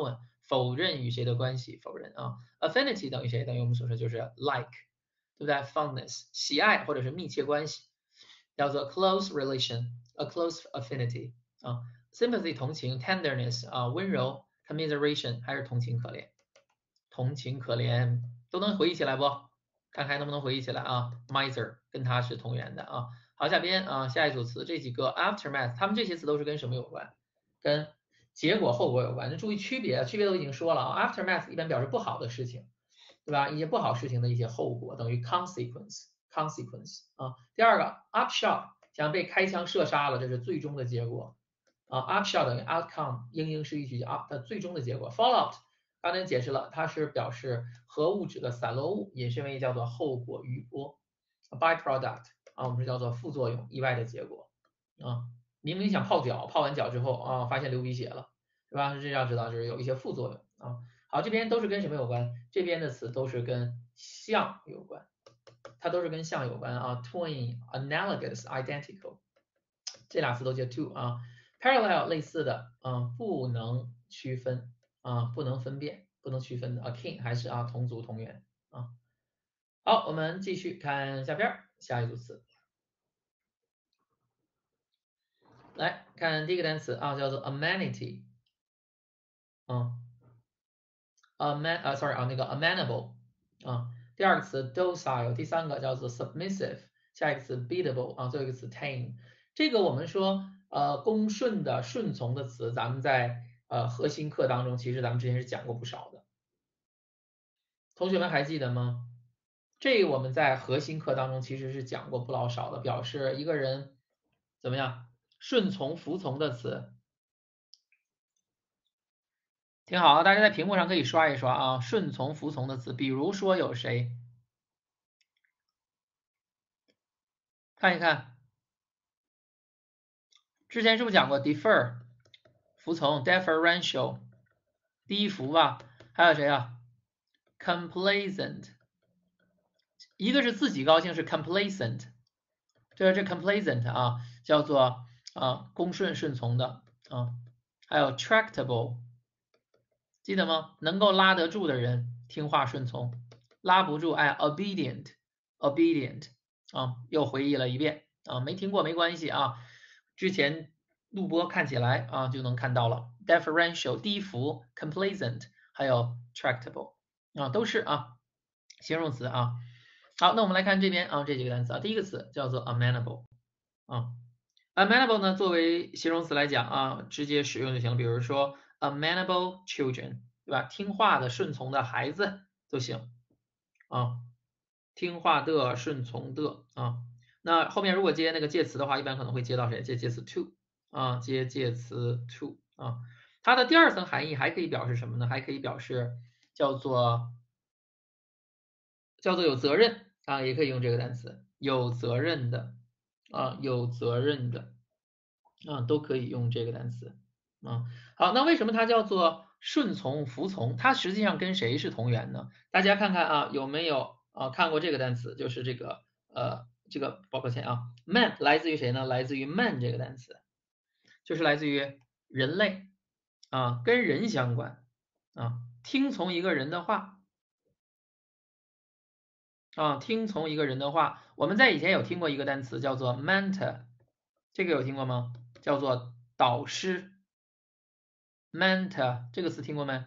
否认与谁的关系，否认啊。Affinity 等于谁？等于我们所说就是 like，对不对 ？Fondness 喜爱或者是密切关系，叫做 close relation，a close affinity 啊。Sympathy 同情 ，tenderness 啊温柔 ，commiseration 还是同情可怜，同情可怜都能回忆起来不？看看能不能回忆起来啊。Miser 跟它是同源的啊。好，下边啊下一组词这几个 aftermath，它们这些词都是跟什么有关？跟结果后果有关。注意区别，区别都已经说了啊。Aftermath 一般表示不好的事情，对吧？一些不好事情的一些后果等于 consequence 啊。第二个 upshot 想被开枪射杀了，这是最终的结果啊。upshot 等于 outcome，英英是一句啊的最终的结果。fallout 刚才解释了，它是表示核物质的散落物，引申为叫做后果余波。byproduct 啊，我们是叫做副作用，意外的结果啊。明明想泡脚，泡完脚之后啊，发现流鼻血了，是吧？这要知道就是有一些副作用啊。好，这边都是跟什么有关？这边的词都是跟像有关，它都是跟像有关啊。twin、analogous、identical， 这俩词都接 to 啊。parallel 类似的，不能区分啊，不能分辨，不能区分的。akin 还是啊同族同源啊。好，我们继续看下边下一组词。来看第一个单词啊，叫做 amenity，那个 amenable 啊。第二个词 docile，第三个叫做 submissive，下一个词 beatable 啊，最后一个词 tame。这个我们说恭顺的、顺从的词，咱们在核心课当中，其实咱们之前是讲过不少的。同学们还记得吗？这个我们在核心课当中其实是讲过不老少的，表示一个人怎么样顺从、服从的词。挺好，大家在屏幕上可以刷一刷啊，顺从、服从的词，比如说有谁？看一看，之前是不是讲过 defer 服从 deferential 低服吧？还有谁啊？complacent， 一个是自己高兴是 complacent， 这 complacent 啊，叫做恭顺顺从的啊。还有 tractable， 记得吗？能够拉得住的人，听话顺从，拉不住obedient 啊，又回忆了一遍啊，没听过没关系啊，之前录播看起来啊就能看到了 deferential 低服 complacent 还有 tractable 啊都是啊形容词啊。好，那我们来看这边啊这几个单词啊，第一个词叫做 amenable 啊。amenable 呢作为形容词来讲啊，直接使用就行了，比如说 amenable children， 对吧？听话的、顺从的孩子都行啊，听话的、顺从的啊。那后面如果接那个介词的话，一般可能会接到谁？接介词 to 啊，接介词 to 啊。它的第二层含义还可以表示什么呢？还可以表示叫做有责任啊，也可以用这个单词，有责任的啊，有责任的啊，都可以用这个单词啊。好，那为什么它叫做顺从、服从？它实际上跟谁是同源呢？大家看看啊，有没有看过这个单词？就是这个抱歉啊，man 来自于谁呢？来自于 man 这个单词，就是来自于人类啊，跟人相关啊，听从一个人的话。啊，听从一个人的话，我们在以前有听过一个单词叫做 mentor， 这个有听过吗？叫做导师 mentor 这个词听过没？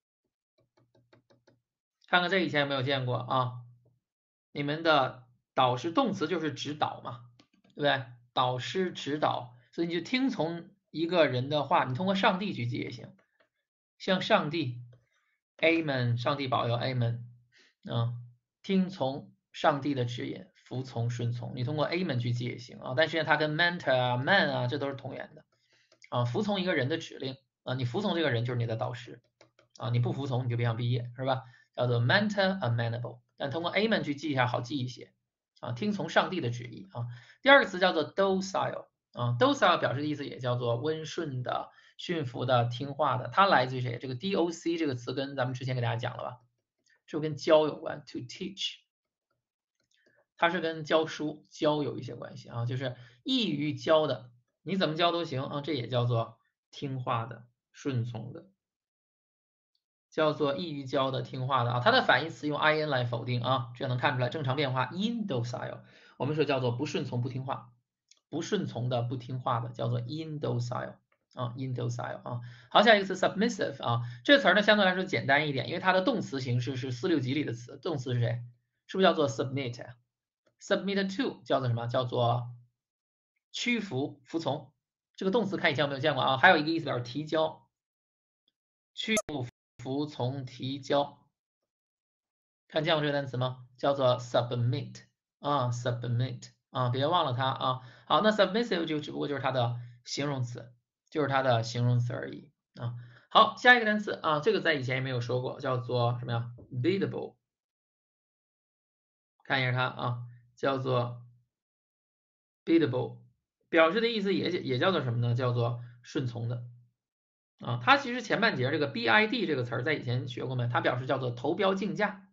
看看这以前有没有见过啊？你们的导师动词就是指导嘛，对不对？导师指导，所以你就听从一个人的话，你通过上帝去记也行，像上帝 Amen， 上帝保佑 Amen，听从上帝的指引，服从顺从，你通过 Amen 去记也行啊。但是它跟 mentor 啊、man 啊这都是同源的啊。服从一个人的指令啊，你服从这个人就是你的导师啊，你不服从你就别想毕业，是吧？叫做 mentor amenable， 但通过 Amen 去记一下好记一些啊，听从上帝的旨意啊。第二个词叫做 docile 啊，docile 表示的意思也叫做温顺的、驯服的、听话的，它来自于谁？这个 doc 这个词跟咱们之前给大家讲了吧？就跟教有关 ，to teach， 它是跟教书教有一些关系啊，就是易于教的，你怎么教都行啊，这也叫做听话的、顺从的叫做易于教的、听话的啊。它的反义词用 in 来否定啊，这能看出来正常变化 indocile， 我们说叫做不顺从、不听话，不顺从的、不听话的叫做 indocile 啊 indocile 啊。好，下一个词 submissive 啊，这个词呢相对来说简单一点，因为它的动词形式是4、6级里的词，动词是谁？是不是叫做 submit？submit to 叫做什么？叫做屈服、服从。这个动词看以前有没有见过啊？还有一个意思表示提交，屈服、服从、提交。看见过这个单词吗？叫做 submit 啊 submit 啊，别忘了它啊。好，那 submissive 就只不过就是它的形容词，就是它的形容词而已啊。好，下一个单词啊，这个在以前也没有说过，叫做什么呀 biddable， 看一下它啊，叫做 biddable， 表示的意思也叫做什么呢？叫做顺从的啊。它其实前半截这个 bid 这个词儿在以前学过没？它表示叫做投标竞价。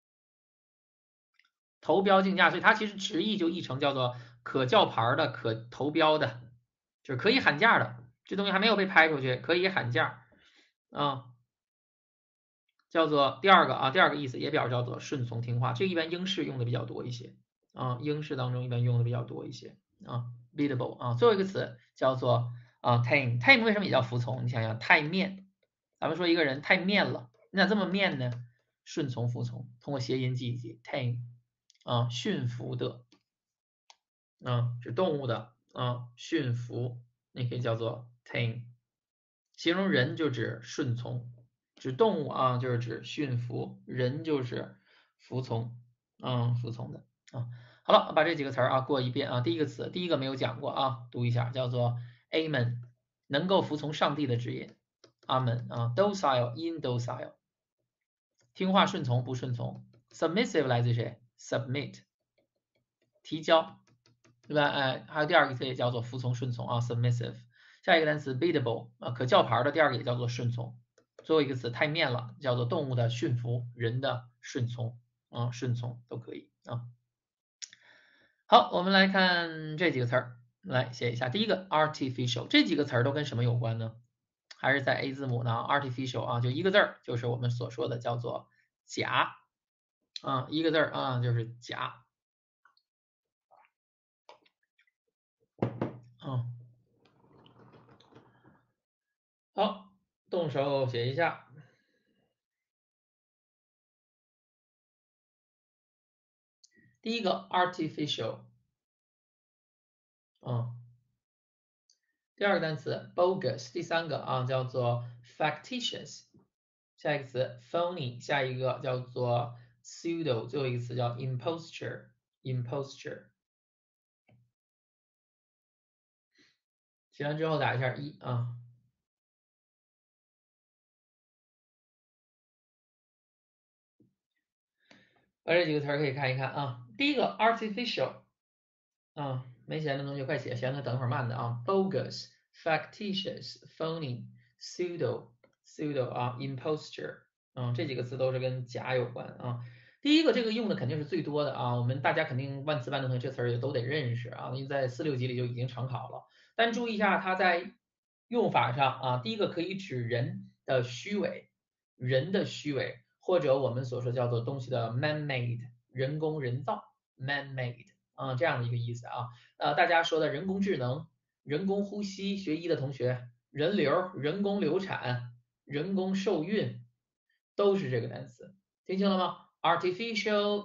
投标竞价，所以它其实直译就译成叫做可叫牌的、可投标的，就是可以喊价的。这东西还没有被拍出去，可以喊价啊，叫做第二个啊，第二个意思也表示叫做顺从听话。这个一般英式用的比较多一些啊，英式当中一般用的比较多一些啊，biddable 啊。最后一个词叫做tame，tame 为什么也叫服从？你想想，太面，咱们说一个人太面了，你咋这么面呢？顺从服从，通过谐音记一记 tame。啊，驯服的，是动物的，驯服，你可以叫做 tame。形容人就指顺从，指动物啊就是指驯服，人就是服从，服从的啊。好了，把这几个词儿啊过一遍啊。第一个词，第一个没有讲过啊，读一下，叫做 amen， 能够服从上帝的指引，阿门啊。docile indocile， 听话顺从不顺从。submissive 来自于谁 ？submit。提交，对吧？还有第二个词也叫做服从、顺从啊，submissive。下一个单词 biddable 啊，可叫牌的，第二个也叫做顺从。最后一个词太面了，叫做动物的驯服，人的顺从顺从都可以啊。好，我们来看这几个词儿，来写一下。第一个 artificial，这几个词儿都跟什么有关呢？还是在 A 字母呢 ？artificial 啊，就一个字儿，就是我们所说的叫做假一个字儿啊，就是假。好，动手写一下。第一个 artificial，第二个单词 bogus，第三个叫做 factitious，下一个词 phony，下一个叫做 pseudo，最后一个词叫 imposture。写完之后打一下1啊。把这几个词儿可以看一看啊。第一个 artificial，没写的同学快写，闲的等会儿慢的啊。bogus、factitious、phony、pseudo、imposture，这几个词都是跟假有关啊。第一个这个用的肯定是最多的啊，我们大家肯定万词万能同学这词儿也都得认识啊，因为在4、6级里就已经常考了。但注意一下它在用法上啊，第一个可以指人的虚伪，或者我们所说叫做东西的 man-made，人工人造 man-made。这样的一个意思啊。大家说的人工智能、人工呼吸，学医的同学，人流、人工流产、人工受孕，都是这个单词，听清了吗？artificial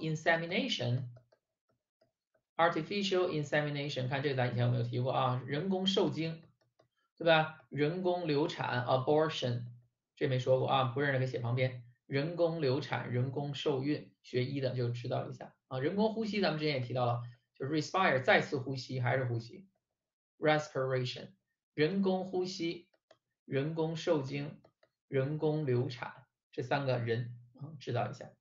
insemination，artificial insemination，看这个咱以前有没有提过啊？人工受精，对吧？人工流产 abortion，这没说过啊，不认识可以写旁边。人工流产、人工受孕，学医的就知道一下啊。人工呼吸咱们之前也提到了。就是 respire 再次呼吸还是呼吸 respiration， 人工呼吸、人工受精、人工流产这三个人知道一下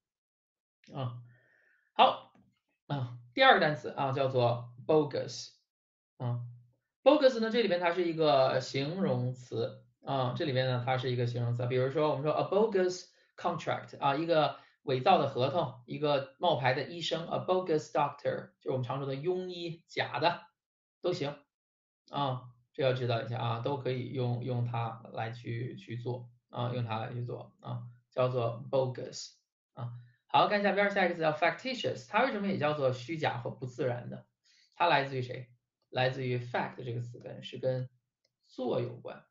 好第二个单词叫做 bogus bogus 呢这里边它是一个形容词这里边呢它是一个形容词，比如说我们说 a bogus contract 一个伪造的合同，一个冒牌的医生 a bogus doctor， 就是我们常说的庸医，假的都行这要知道一下都可以用它来去做用它来去做叫做 bogus 啊。好，看下边下一个词叫 factitious， 它为什么也叫做虚假或不自然的？它来自于谁？来自于 fact 这个词根是跟做有关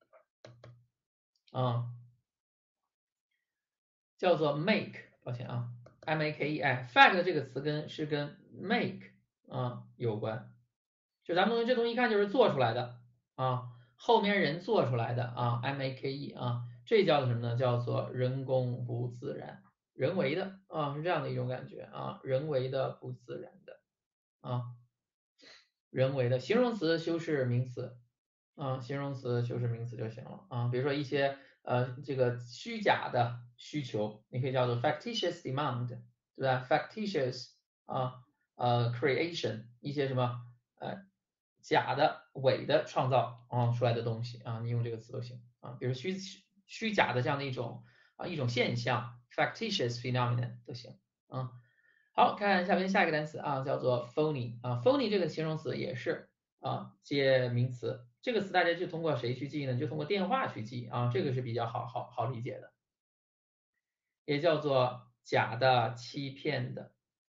啊，叫做 make， 抱歉啊 ，make， 哎 fact 这个词根是跟 make 有关，就咱们这东西一看就是做出来的啊，后面人做出来的啊 make 啊，这叫做什么呢？叫做人工不自然，人为的啊，是这样的一种感觉啊，人为的不自然的啊，人为的形容词修饰名词啊，形容词修饰名词就行了啊，比如说一些这个虚假的需求，你可以叫做 factitious demand，对吧？factitious creation 一些什么假的伪的创造出来的东西啊，你用这个词都行啊，比如虚假的这样的一种现象 factitious phenomenon 都行啊。好，看下边下一个单词啊，叫做 phony 啊，phony 这个形容词也是接名词，这个词大家就通过谁去记呢？就通过电话去记啊，这个是比较好理解的，也叫做假的、欺骗的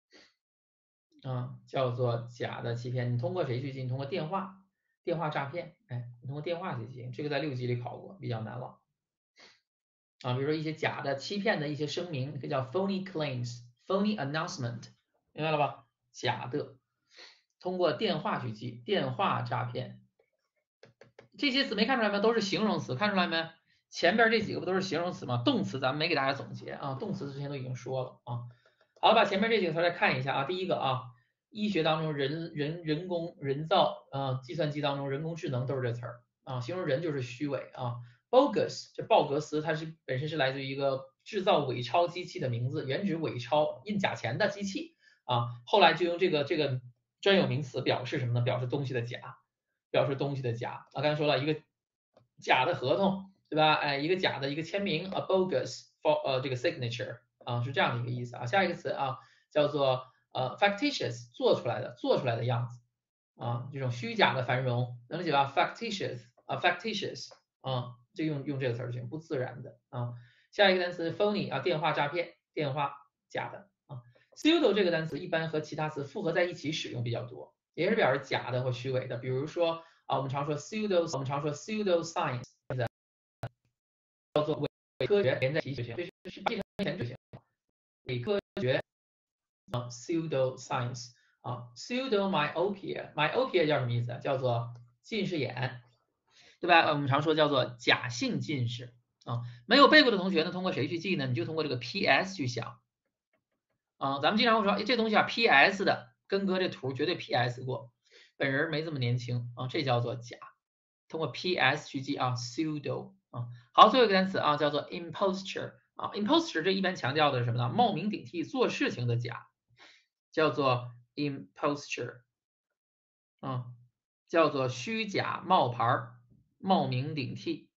叫做假的、欺骗。你通过谁去记？你通过电话诈骗，哎，你通过电话去记，这个在6级里考过，比较难了啊。比如说一些假的、欺骗的一些声明，这叫 phony claims、phony announcement，明白了吧？假的。通过电话去记，电话诈骗，这些词没看出来吗？都是形容词，看出来没？前边这几个不都是形容词吗？动词咱们没给大家总结啊，动词之前都已经说了啊。好了，把前面这几个词再看一下啊。第一个医学当中人工人造计算机当中人工智能都是这词儿啊，形容人就是虚伪啊。bogus 这鲍格斯它本身是来自于一个制造伪钞机器的名字，原指伪钞印假钱的机器啊，后来就用这个专有名词表示什么呢？表示东西的假，表示东西的假刚才说了一个假的合同，对吧？哎，一个假的一个签名，a bogus for 这个 signature 是这样的一个意思啊。下一个词叫做factitious 做出来的样子这种虚假的繁荣，能理解吧？factitious factitious 就用这个词儿就行，不自然的下一个单词 phony 电话诈骗，电话假的pseudo 这个单词一般和其他词复合在一起使用比较多，也是表示假的或虚伪的。比如说我们常说 pseudo science 叫做伪科学，连在一起就行，这是变成前就行。伪科学pseudo science pseudo myopia 叫什么意思？叫做近视眼，对吧？我们常说叫做假性近视没有背过的同学呢，通过谁去记呢？你就通过这个 PS 去想咱们经常会说，这东西PS 的，跟哥这图绝对 PS 过，本人没这么年轻这叫做假。通过 PS 去记pseudo好，最后一个单词叫做 imposture imposture 这一般强调的是什么呢？冒名顶替做事情的假，叫做 imposture 叫做虚假冒牌冒名顶替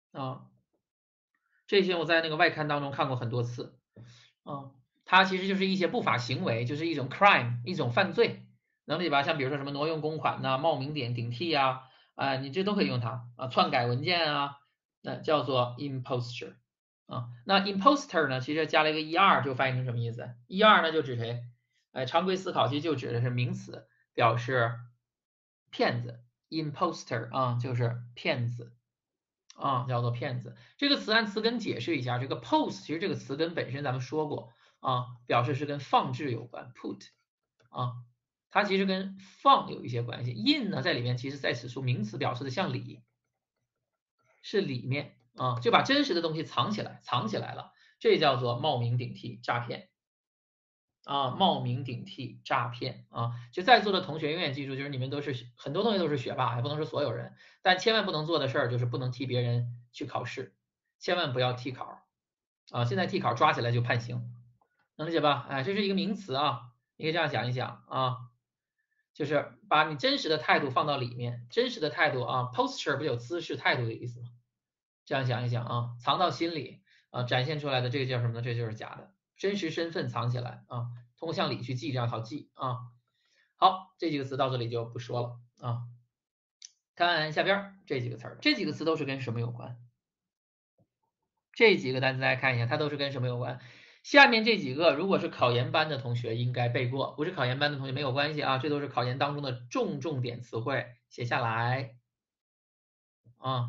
这些我在那个外刊当中看过很多次它其实就是一些不法行为，就是一种 crime， 一种犯罪，能理解吧？像比如说什么挪用公款冒名顶替你这都可以用它篡改文件那叫做 imposture 那 imposter 呢，其实加了一个 er 就翻译成什么意思？er 呢就指谁？常规思考其实就指的是名词，表示骗子 ，imposter 就是骗子叫做骗子。这个词按词根解释一下，这个 post 其实这个词根本身咱们说过表示是跟放置有关 ，put 它其实跟放有一些关系。in 呢在里面其实在此处名词表示的像里，是里面就把真实的东西藏起来了，这叫做冒名顶替诈骗冒名顶替诈骗就在座的同学永远记住，就是你们都是很多同学都是学霸，也不能说所有人，但千万不能做的事儿就是不能替别人去考试，千万不要替考现在替考抓起来就判刑，能理解吧？哎，这是一个名词你可以这样想一想就是把你真实的态度放到里面，真实的态度posture 不有姿势态度的意思吗？这样想一想藏到心里展现出来的这个叫什么呢？这就是假的，真实身份藏起来通过向里去记，这样好记好，这几个词到这里就不说了看下边这几个词儿，这几个词都是跟什么有关？ 这几个单词大家看一下，它都是跟什么有关？下面这几个如果是考研班的同学应该背过，不是考研班的同学没有关系啊，这都是考研当中的重点词汇，写下来啊。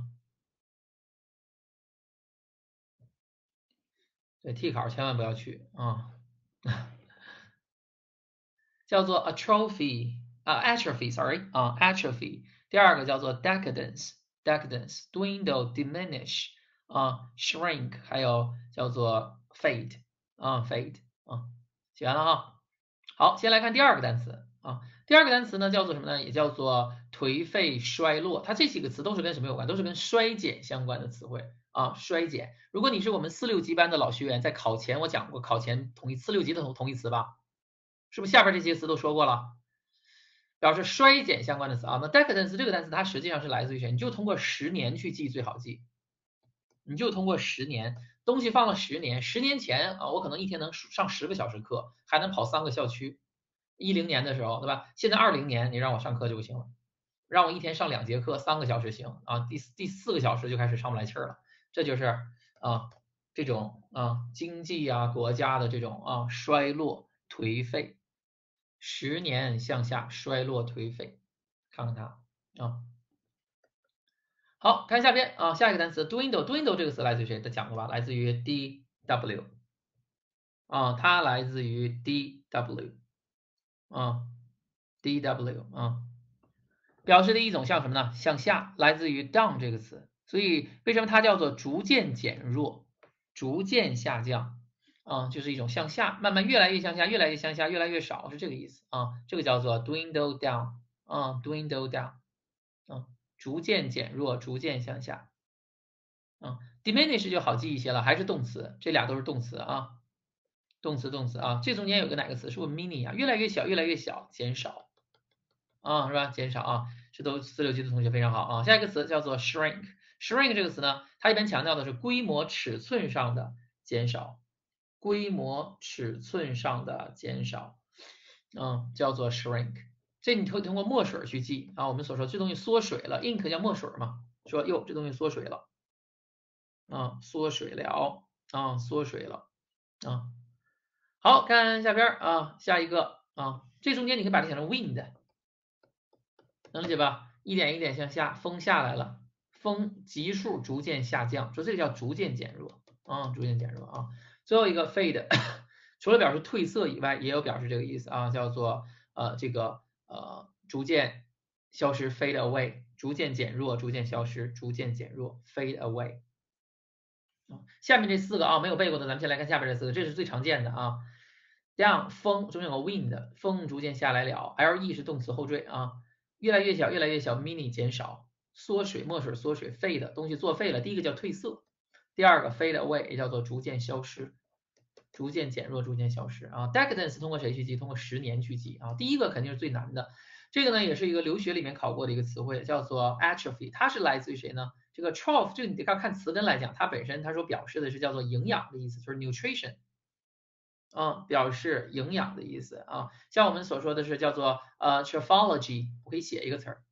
对，替考千万不要去啊。叫做 atrophy，sorry 啊 atrophy。第二个叫做 decadence，dwindle，diminish 啊 shrink，还有叫做 fade 啊 fade 啊，写完了啊。好，先来看第二个单词啊。第二个单词呢叫做什么呢？也叫做颓废衰落。它这几个词都是跟什么有关？都是跟衰减相关的词汇啊。衰减。如果你是我们4、6级班的老学员，在考前我讲过考前同义4、6级的同义词吧？是不是下边这些词都说过了？表示衰减相关的词啊。那 decadence 这个单词它实际上是来自于谁？你就通过10年去记最好记。你就通过10年，东西放了10年，10年前啊，我可能一天能上10个小时课，还能跑3个校区。10年的时候，对吧？现在20年，你让我上课就不行了，让我一天上2节课，3个小时行啊，第4个小时就开始上不来气了。这就是啊这种经济啊国家的这种衰落颓废，10年向下衰落颓废，看看它啊。好，看下边啊，下一个单词 dwindle 这个词来自于谁？他讲过吧？来自于 DW 啊，它来自于 DW 啊 DW 啊，表示的一种向什么呢？向下，来自于 down 这个词。所以为什么它叫做逐渐减弱、逐渐下降啊？就是一种向下，慢慢越来越向下，越来越向下，越来越少，是这个意思啊。这个叫做 dwindle down 啊，dwindle down 啊，逐渐减弱，逐渐向下。diminish 就好记一些了，还是动词，这俩都是动词啊，动词啊，这中间有个哪个词？是不是 mini 啊？越来越小，越来越小，减少啊，是吧？减少啊，这都4、6级的同学非常好啊。下一个词叫做 shrink，shrink 这个词呢，它一般强调的是规模尺寸上的减少，规模尺寸上的减少，叫做 shrink。这你可以通过墨水去记啊，我们所说这东西缩水了，ink 叫墨水嘛，说哟这东西缩水了。缩水了缩水了啊。好看下边啊，下一个啊，这中间你可以把它想成 wind，能理解吧？一点一点向下，风下来了，风级数逐渐下降，说这个叫逐渐减弱逐渐减弱啊。最后一个 fade，除了表示褪色以外，也有表示这个意思啊，叫做逐渐消失 fade away，逐渐减弱，逐渐消失，逐渐减弱 fade away。下面这4个啊没有背过的，咱们先来看下面这4个，这是最常见的啊。down 风中间有个 wind， 风逐渐下来了 ，le 是动词后缀啊，越来越小，越来越小 mini 减少，缩水墨水缩水 fade 东西作废了，第一个叫褪色，第二个 fade away 也叫做逐渐消失，逐渐减弱，逐渐消失啊。decadence 通过谁去记？通过10年去记啊。第一个肯定是最难的，这个呢也是一个留学里面考过的一个词汇，叫做 atrophy， 它是来自于谁呢？这个 troph 这个你得看词根来讲，它本身它所表示的是叫做营养的意思，就是 nutrition，表示营养的意思啊。像我们所说的是叫做trophology， 我可以写一个词儿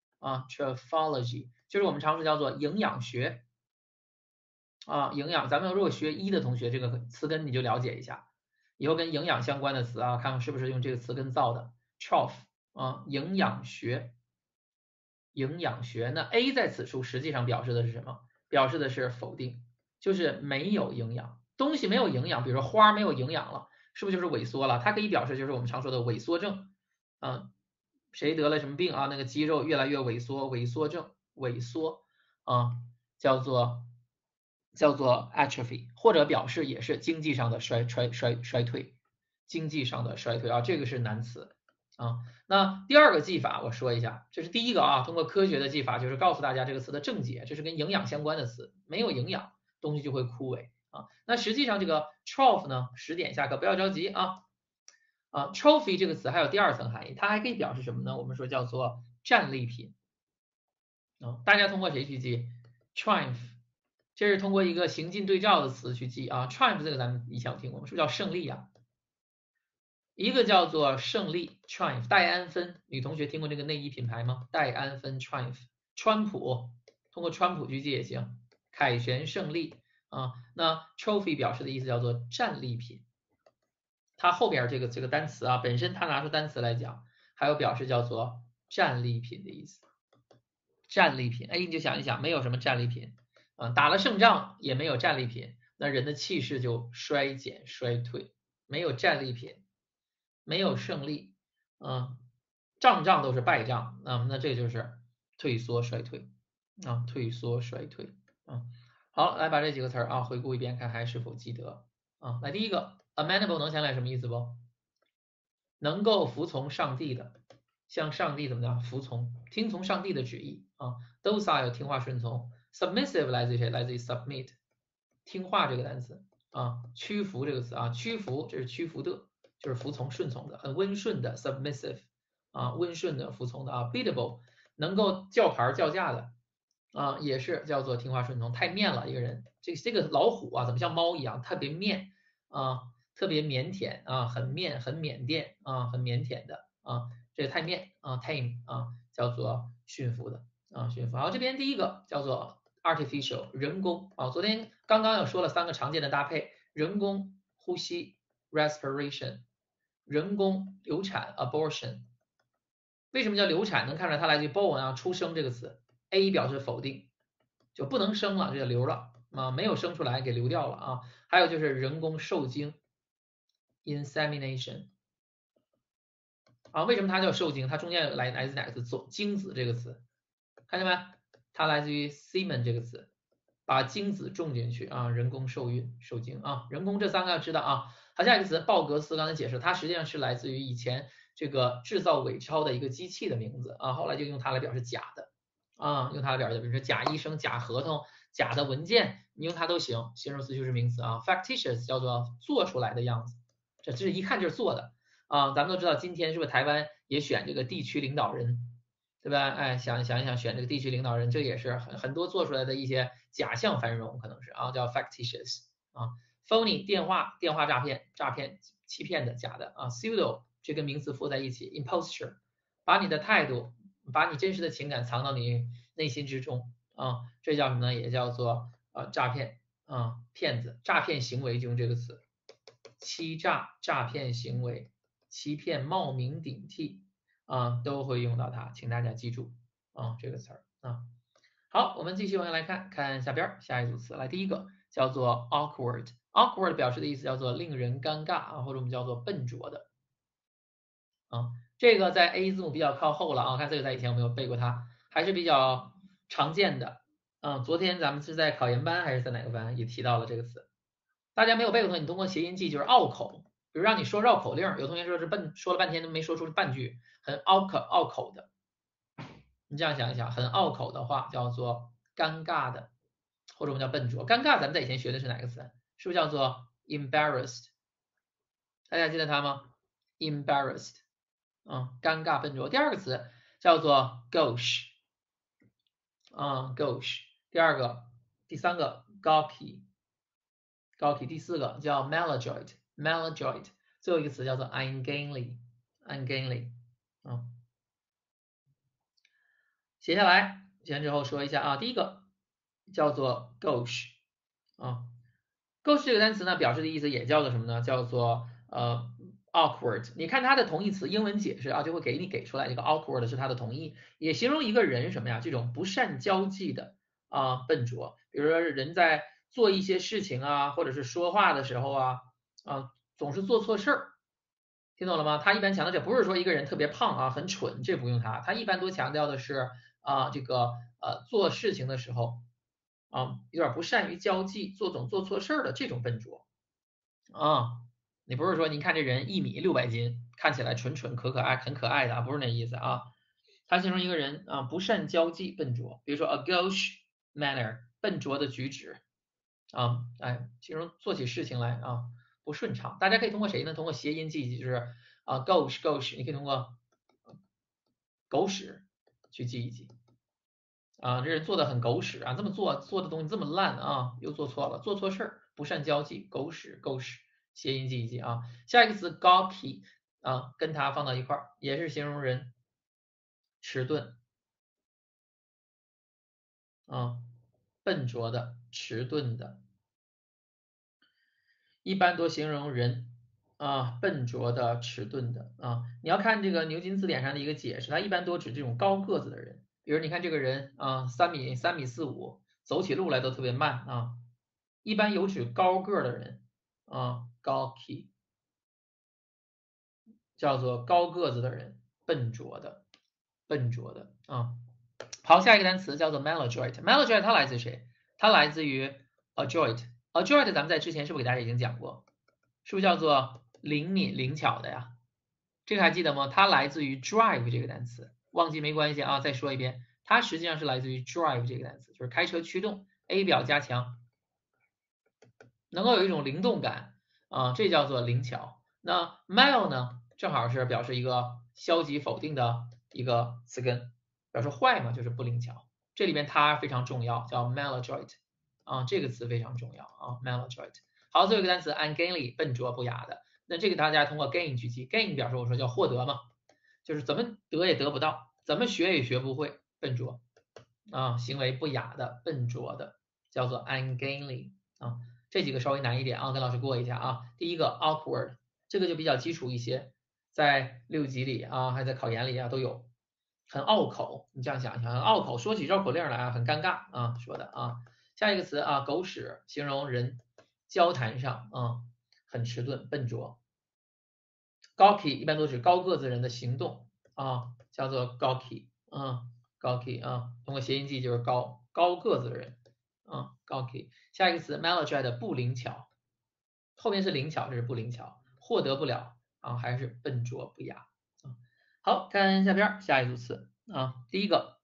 trophology 就是我们常说叫做营养学营养。咱们如果学医的同学，这个词根你就了解一下，以后跟营养相关的词看看是不是用这个词根造的 troph 营养学。营养学，那 A 在此处实际上表示的是什么？表示的是否定，就是没有营养，东西没有营养，比如说花没有营养了，是不是就是萎缩了？它可以表示就是我们常说的萎缩症，谁得了什么病啊？那个肌肉越来越萎缩，萎缩症，萎缩叫做 atrophy， 或者表示也是经济上的衰退，经济上的衰退这个是难词。那第二个记法我说一下，这是第一个通过科学的记法，就是告诉大家这个词的正解，这是跟营养相关的词，没有营养，东西就会枯萎那实际上这个 troph 呢，10点下课不要着急trophy 这个词还有第二层含义，它还可以表示什么呢？我们说叫做战利品大家通过谁去记 triumph， 这是通过一个行进对照的词去记triumph 这个咱们以前有听过，是不是叫胜利一个叫做胜利 Triumph， 戴安芬，女同学听过这个内衣品牌吗？戴安芬 Triumph， 川普，通过川普去记也行。凯旋胜利啊。那 trophy 表示的意思叫做战利品，它后边这个单词啊，本身它拿出单词来讲，还有表示叫做战利品的意思。战利品，哎，你就想一想，没有什么战利品，打了胜仗也没有战利品，那人的气势就衰减衰退，没有战利品，没有胜利，仗仗都是败仗，那这就是退缩衰退，退缩衰退，好，来把这几个词儿回顾一遍，看还是否记得来第一个 amenable 能想起来什么意思不？能够服从上帝的，向上帝怎么样服从，听从上帝的旨意docile 听话顺从 ，submissive 来自于谁？来自于 submit 听话这个单词屈服这个词屈服这是屈服的，就是服从顺从的，很温顺的 submissive 温顺的服从的beatable 能够叫牌叫价的也是叫做听话顺从，太面了一个人，这个老虎怎么像猫一样特别面特别腼腆很面很缅甸很腼腆的这个太面tame 叫做驯服的驯服。好，这边第一个叫做 artificial 人工昨天刚刚又说了3个常见的搭配，人工呼吸 respiration， 人工流产 abortion。为什么叫流产？能看出来它来自于 born 出生这个词 ，a 表示否定，就不能生了，这就流了没有生出来给流掉了还有就是人工受精 insemination 为什么它叫受精？它中间来自哪个词？精子这个词，看见没？它来自于 semen 这个词，把精子种进去人工受孕受精人工这3个要知道好，下一个词鲍格斯刚才解释，它实际上是来自于以前这个制造伪钞的一个机器的名字后来就用它来表示假的用它来表示，比如说假医生、假合同、假的文件，你用它都行，形容词就是名词factitious 叫做做出来的样子，这是一看就是做的咱们都知道今天是不是台湾也选这个地区领导人，对吧？哎，想一想选这个地区领导人，这也是很多做出来的一些假象繁荣，可能是叫 factitious phony 电话诈骗欺骗的假的pseudo 这跟名词附在一起 imposture 把你的态度把你真实的情感藏到你内心之中这叫什么呢？也叫做诈骗骗子诈骗行为就用这个词，欺诈诈骗行为。欺骗、冒名顶替都会用到它，请大家记住这个词儿好，我们继续往下来看，看下边下一组词，来第一个叫做 awkward，awkward 表示的意思叫做令人尴尬或者我们叫做笨拙的这个在 A 字母比较靠后了看这个在以前有没有背过它，还是比较常见的昨天咱们是在考研班还是在哪个班也提到了这个词，大家没有背过的，你通过谐音记就是拗口。比如让你说绕口令，有同学说是笨，说了半天都没说出半句，很拗口的。你这样想一想，很拗口的话叫做尴尬的，或者我们叫笨拙。尴尬咱们在以前学的是哪个词？是不是叫做 embarrassed？ 大家记得它吗 ？embarrassed，尴尬笨拙。第二个词叫做 gauche，gauche。第三个 gawky，第4个叫 maladroit，最后一个词叫做 ungainly，写下来，写完之后说一下第一个叫做 gauche gauche 这个单词呢，表示的意思也叫做什么呢？叫做awkward。你看它的同义词英文解释就会给出来这个 awkward 是它的同义，也形容一个人什么呀？这种不善交际的笨拙。比如说人在做一些事情或者是说话的时候总是做错事儿。听懂了吗？他一般强调这不是说一个人特别胖很蠢，这不用他一般都强调的是这个做事情的时候有点不善于交际，总做错事儿的这种笨拙你不是说您看这人1米600斤，看起来蠢可爱很可爱的不是那意思他形容一个人不善交际笨拙，比如说 a gauche manner 笨拙的举止形容做起事情来不顺畅。大家可以通过谁呢？通过谐音记忆，就是gauche，你可以通过狗屎去记一记这人做的很狗屎这么做的东西这么烂又做错了，做错事儿，不善交际，狗屎，谐音记一记下一个词 gawky 跟它放到一块儿，也是形容人迟钝笨拙的，迟钝的一般多形容人啊笨拙的、迟钝的啊。你要看这个牛津字典上的一个解释，它一般多指这种高个子的人，比如你看这个人啊3.45米，走起路来都特别慢啊，一般有指高个的人啊，gawky 叫做高个子的人，笨拙的，笨拙的啊。好，下一个单词叫做 maladroit，maladroit 它来自谁？它来自于 adroit，adroit 咱们在之前是不是给大家已经讲过？是不是叫做灵敏、灵巧的呀？这个还记得吗？它来自于 drive 这个单词，忘记没关系啊，再说一遍，它实际上是来自于 drive 这个单词，就是开车驱动 ，a 表加强，能够有一种灵动感啊，这叫做灵巧。那 mal 呢，正好是表示一个消极否定的一个词根，表示坏嘛，就是不灵巧。这里边它非常重要，叫 maladroit 啊，这个词非常重要啊，maladroit。好，最后一个单词 ungainly，笨拙不雅的。那这个大家通过 gain 去记 ，gain 表示我说叫获得嘛，就是怎么得也得不到，怎么学也学不会，笨拙啊，行为不雅的，笨拙的，叫做 ungainly 啊。这几个稍微难一点啊，跟老师过一下啊。第一个 awkward，这个就比较基础一些，在6级里啊，还在考研里啊都有，很拗口。你这样想一想，很拗口，说起绕口令来啊，很尴尬啊，说的啊。下一个词啊，狗屎，形容人交谈上啊很迟钝、笨拙。gawky 一般都指高个子人的行动啊，叫做 gawky 啊，gawky 啊，通过谐音记就是高个子的人啊，gawky。下一个词 maladroit 不灵巧，后面是灵巧，这是不灵巧，获得不了啊，还是笨拙不雅啊。好，看下边下一组词啊，第一个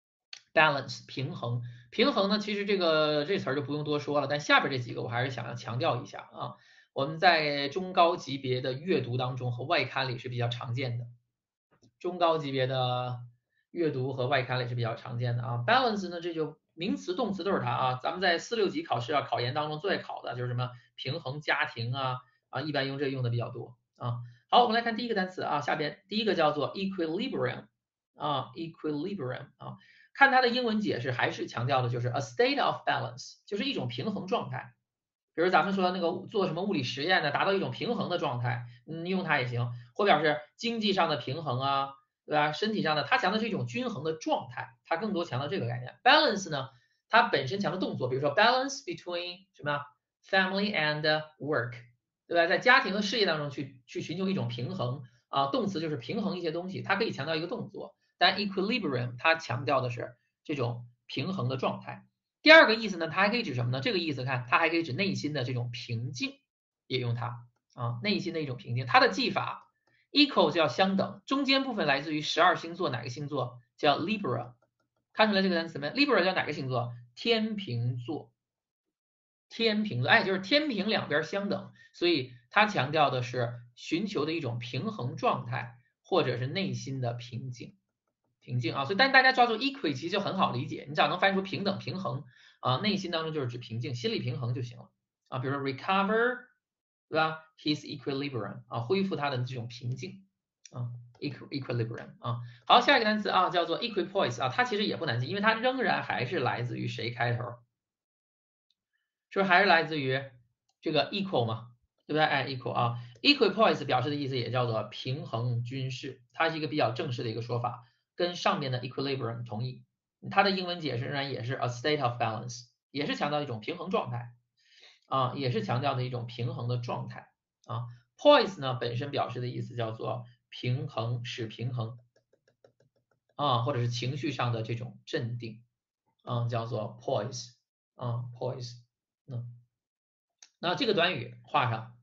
balance 平衡，平衡呢，其实这词儿就不用多说了，但下边这几个我还是想要强调一下啊。我们在中高级别的阅读当中和外刊里是比较常见的，中高级别的阅读和外刊里是比较常见的啊。balance 呢，这就名词动词都是它啊。咱们在4、6级考试啊考研当中最爱考的就是什么平衡家庭啊，一般用这用的比较多啊。好，我们来看第一个单词啊，下边第一个叫做 equilibrium 啊，equilibrium 啊，看它的英文解释还是强调的就是 a state of balance，就是一种平衡状态。比如咱们说那个做什么物理实验呢，达到一种平衡的状态，用它也行，或表示经济上的平衡啊，对吧？身体上的，它强调是一种均衡的状态，它更多强调这个概念。balance 呢，它本身强调动作，比如说 balance between 什么 family and work，对吧？在家庭和事业当中去寻求一种平衡啊，动词就是平衡一些东西，它可以强调一个动作，但 equilibrium 它强调的是这种平衡的状态。第二个意思呢，它还可以指什么呢？这个意思看，它还可以指内心的这种平静，也用它啊，内心的一种平静。它的记法 equal 叫相等，中间部分来自于12星座哪个星座？叫 Libra，看出来这个单词没 ？Libra 叫哪个星座？天平座。天平座，哎，就是天平两边相等，所以它强调的是寻求的一种平衡状态，或者是内心的平静。平静啊，所以但大家抓住 equi 其实就很好理解，你只要能翻译出平等、平衡啊，内心当中就是指平静、心理平衡就行了啊。比如说 recover，对吧？His equilibrium 啊，恢复他的这种平静啊，equilibrium 啊。好，下一个单词啊叫做 equipoise 啊，它其实也不难记，因为它仍然还是来自于谁开头？是不是还是来自于这个 equal 嘛？对不对？哎，equal 啊，equipoise 表示的意思也叫做平衡均势，它是一个比较正式的一个说法。跟上面的 equilibrium 同义，它的英文解释仍然也是 a state of balance，也是强调一种平衡状态啊，也是强调的一种平衡的状态啊。poise 呢本身表示的意思叫做平衡，使平衡啊，或者是情绪上的这种镇定啊，叫做 poise 啊，poise。那这个短语画上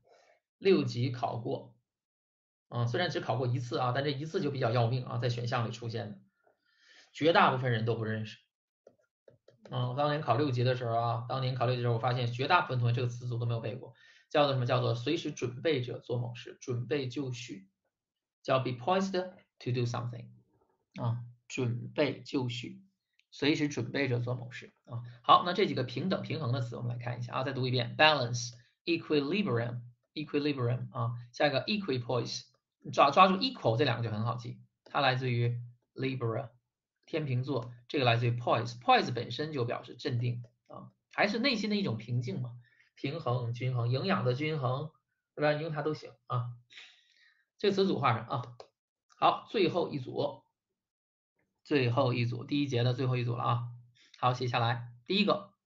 6级考过虽然只考过一次啊，但这一次就比较要命啊，在选项里出现的。绝大部分人都不认识。我当年考6级的时候啊，我发现绝大部分同学这个词组都没有背过，叫做什么？叫做随时准备着做某事，准备就绪，叫 be poised to do something 准备就绪，随时准备着做某事啊。好，那这几个平等平衡的词我们来看一下啊，再读一遍 balance equilibrium equilibrium 下一个 equipoise，抓住 equal 这两个就很好记，它来自于 Libra。天秤座，这个来自于 poise，poise 本身就表示镇定还是内心的一种平静嘛。 平衡、均衡、营养的均衡，对吧？你用它都行啊。这个词组画上啊。好，最后一组，第一节的最后一组了啊。好，写下来。第一个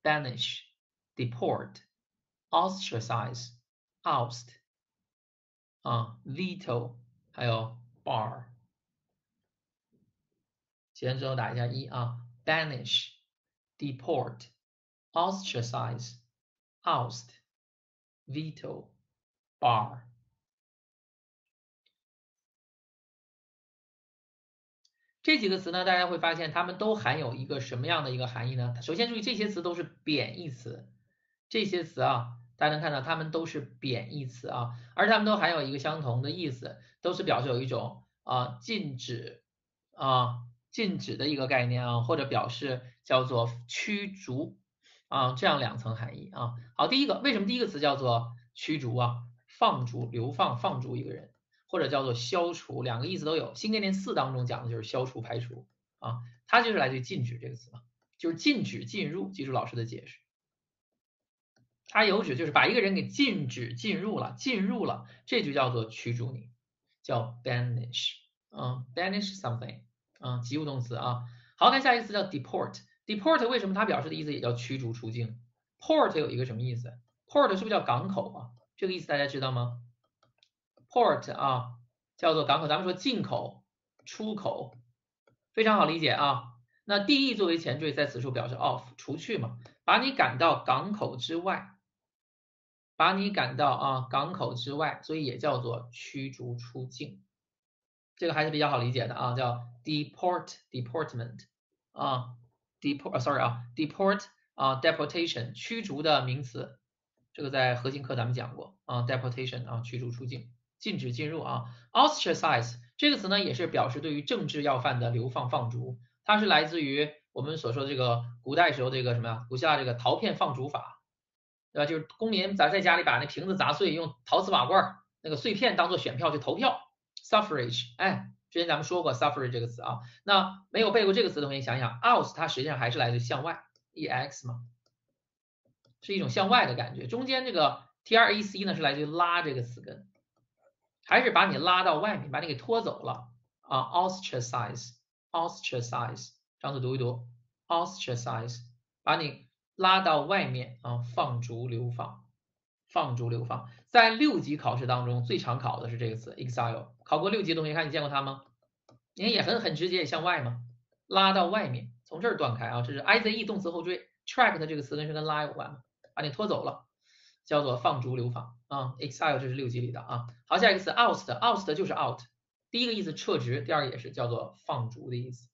banish、deport、ostracize、oust 啊 veto 还有 bar。写完之后打一下1啊 banish、deport、ostracize、oust、veto、bar。这几个词呢，大家会发现它们都含有一个什么样的一个含义呢？首先注意，这些词都是贬义词，这些词啊，大家能看到它们都是贬义词啊，而它们都含有一个相同的意思，都是表示有一种禁止的一个概念啊，或者表示叫做驱逐啊，这样2层含义啊。好，第一个，为什么第一个词叫做驱逐啊？放逐、流放、放逐一个人。或者叫做消除，两个意思都有。新概念4当中讲的就是消除、排除啊，它就是来自于禁止这个词嘛，就是禁止进入。记住老师的解释，它有指就是把一个人给禁止进入了，这就叫做驱逐你，叫 banish banish something 及物动词啊。好，看下一个词叫 deport，deport 为什么它表示的意思也叫驱逐出境 ？port 有一个什么意思 ？port 是不是叫港口啊？这个意思大家知道吗？ port 啊，叫做港口，咱们说进口、出口，非常好理解啊。那 de 作为前缀，在此处表示 off 除去嘛，把你赶到港口之外，港口之外，所以也叫做驱逐出境。这个还是比较好理解的啊，叫 deportment 啊 deport deportation 驱逐的名词，这个在核心课咱们讲过啊 deportation 驱逐出境。禁止进入啊 ，ostracize 这个词呢，也是表示对于政治要犯的流放放逐，它是来自于我们所说的这个古代时候这个什么呀，古希腊这个陶片放逐法，对吧？就是公民咱在家里把那瓶子砸碎，用陶瓷瓦罐那个碎片当做选票去投票 ，suffrage， 哎，之前咱们说过 suffrage 这个词啊，那没有背过这个词的同学想想 ，oust 它实际上还是来自向外 ，ex 嘛，是一种向外的感觉，中间这个 trac 呢是来自于拉这个词根。还是把你拉到外面，把你给拖走了啊 ，ostracize， 张嘴读一读 ，ostracize， 把你拉到外面啊，放逐流放，在6级考试当中最常考的是这个词 exile， 考过6级的同学看你见过它吗？你看也很直接，也向外嘛，拉到外面，从这儿断开啊，这是 ize 动词后缀 track 的这个词根是跟拉有关嘛，把你拖走了。叫做放逐流放啊 ，exile 这是6级里的啊。好，下一个词 oust 就是 out， 第一个意思撤职，第二个也是叫做放逐的意思。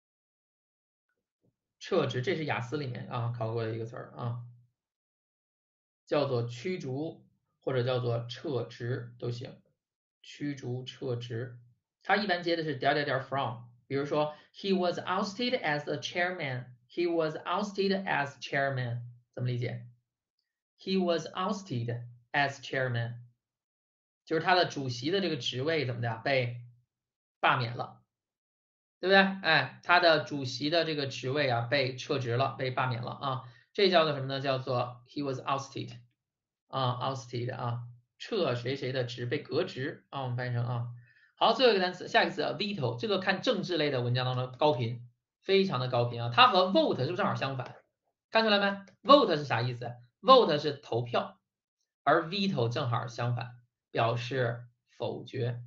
撤职，这是雅思里面考过的一个词儿啊，叫做驱逐或者叫做撤职都行，驱逐撤职，它一般接的是点点点 from， 比如说 he was ousted as a chairman，he was ousted as chairman， 怎么理解？He was ousted as chairman， 就是他的主席的这个职位怎么的被罢免了，对不对？哎，他的主席的这个职位被撤职了，被罢免了啊，这叫做什么呢？叫做 he was ousted ousted 撤谁谁的职，被革职我们翻译成好，最后一个单词，下一个词veto， 这个看政治类的文章当中高频，非常的高频它和 vote 是不是正好相反？看出来没 ？vote 是啥意思？vote 是投票，而 veto 正好相反，表示否决。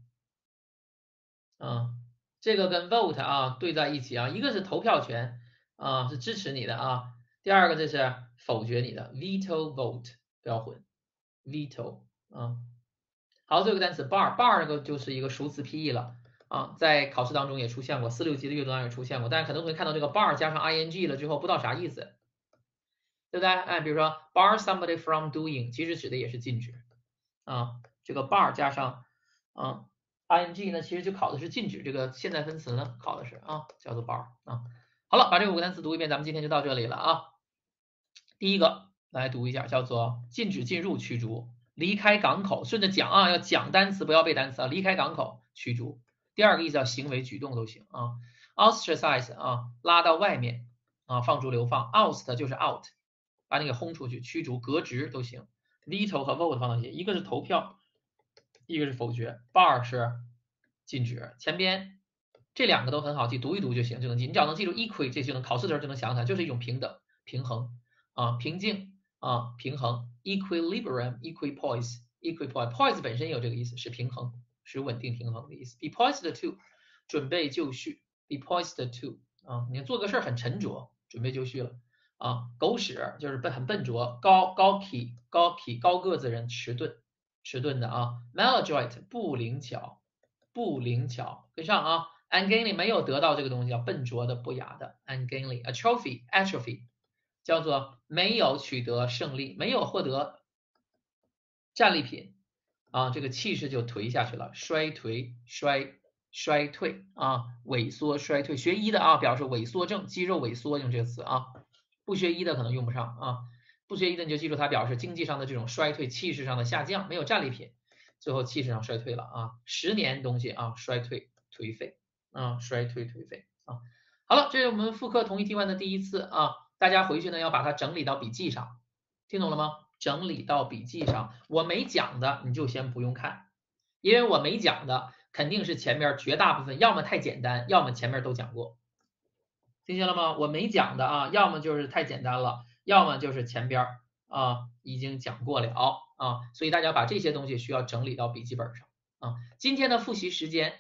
这个跟 vote 对在一起一个是投票权是支持你的第二个这是否决你的 veto vote 不要混 veto 好，最后一个单词 bar 那个就是一个熟词批译了在考试当中也出现过，4、6级的阅读当中也出现过，但是很多同学看到这个 bar 加上 ing 了之后不知道啥意思。对不对？哎，比如说 bar somebody from doing， 其实指的也是禁止这个 bar 加上ing 呢，其实就考的是禁止这个现在分词呢，考的是叫做 bar 好了，把这5个单词读一遍，咱们今天就到这里了第一个来读一下，叫做禁止进入驱逐，离开港口，顺着讲要讲单词，不要背单词离开港口驱逐。第二个意思叫行为举动都行ostracize 拉到外面放逐流放 oust 就是 out。把你给轰出去，驱逐、革职都行。 veto 和 vote 放到一起，一个是投票，一个是否决 ，bar 是禁止，前边这两个都很好记，读一读就行，就能记。你只要能记住 equi， 这就能考试的时候就能想起来，就是一种平等、平衡啊，平静啊，平衡 equilibrium、equipoise、equipoise，poise 本身也有这个意思，是平衡，是稳定平衡的意思。be poised to 准备就绪 ，be poised to 啊，你看做个事儿很沉着，准备就绪了啊。狗屎就是很笨拙，高个子人迟钝的啊。maladroit 不灵巧，跟上啊。ungainly 没有得到这个东西，叫笨拙的、不雅的 ungainly。atrophy 叫做没有取得胜利，没有获得战利品啊，这个气势就颓下去了，衰退啊，萎缩衰退。学医的啊，表示萎缩症，肌肉萎缩用这个词啊。不学医的可能用不上啊，不学医的你就记住它表示经济上的这种衰退，气势上的下降，没有战利品，最后气势上衰退了啊，10年东西啊，衰退颓废啊，衰退颓废啊。好了，这是我们复刻同义替换的第一次啊，大家回去呢要把它整理到笔记上，听懂了吗？整理到笔记上，我没讲的你就先不用看，因为我没讲的肯定是前面绝大部分要么太简单，要么前面都讲过。听见了吗？我没讲的啊，要么就是太简单了，要么就是前边啊已经讲过了啊，所以大家把这些东西需要整理到笔记本上啊。今天的复习时间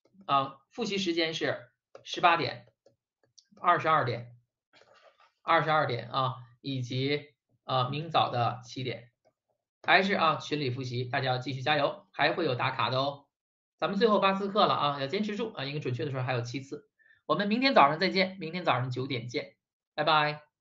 是18点、22点、啊，以及明早的7点，还是群里复习，大家要继续加油，还会有打卡的哦。咱们最后8次课了啊，要坚持住啊，应该准确的说还有7次。我们明天早上再见，明天早上9点见，拜拜。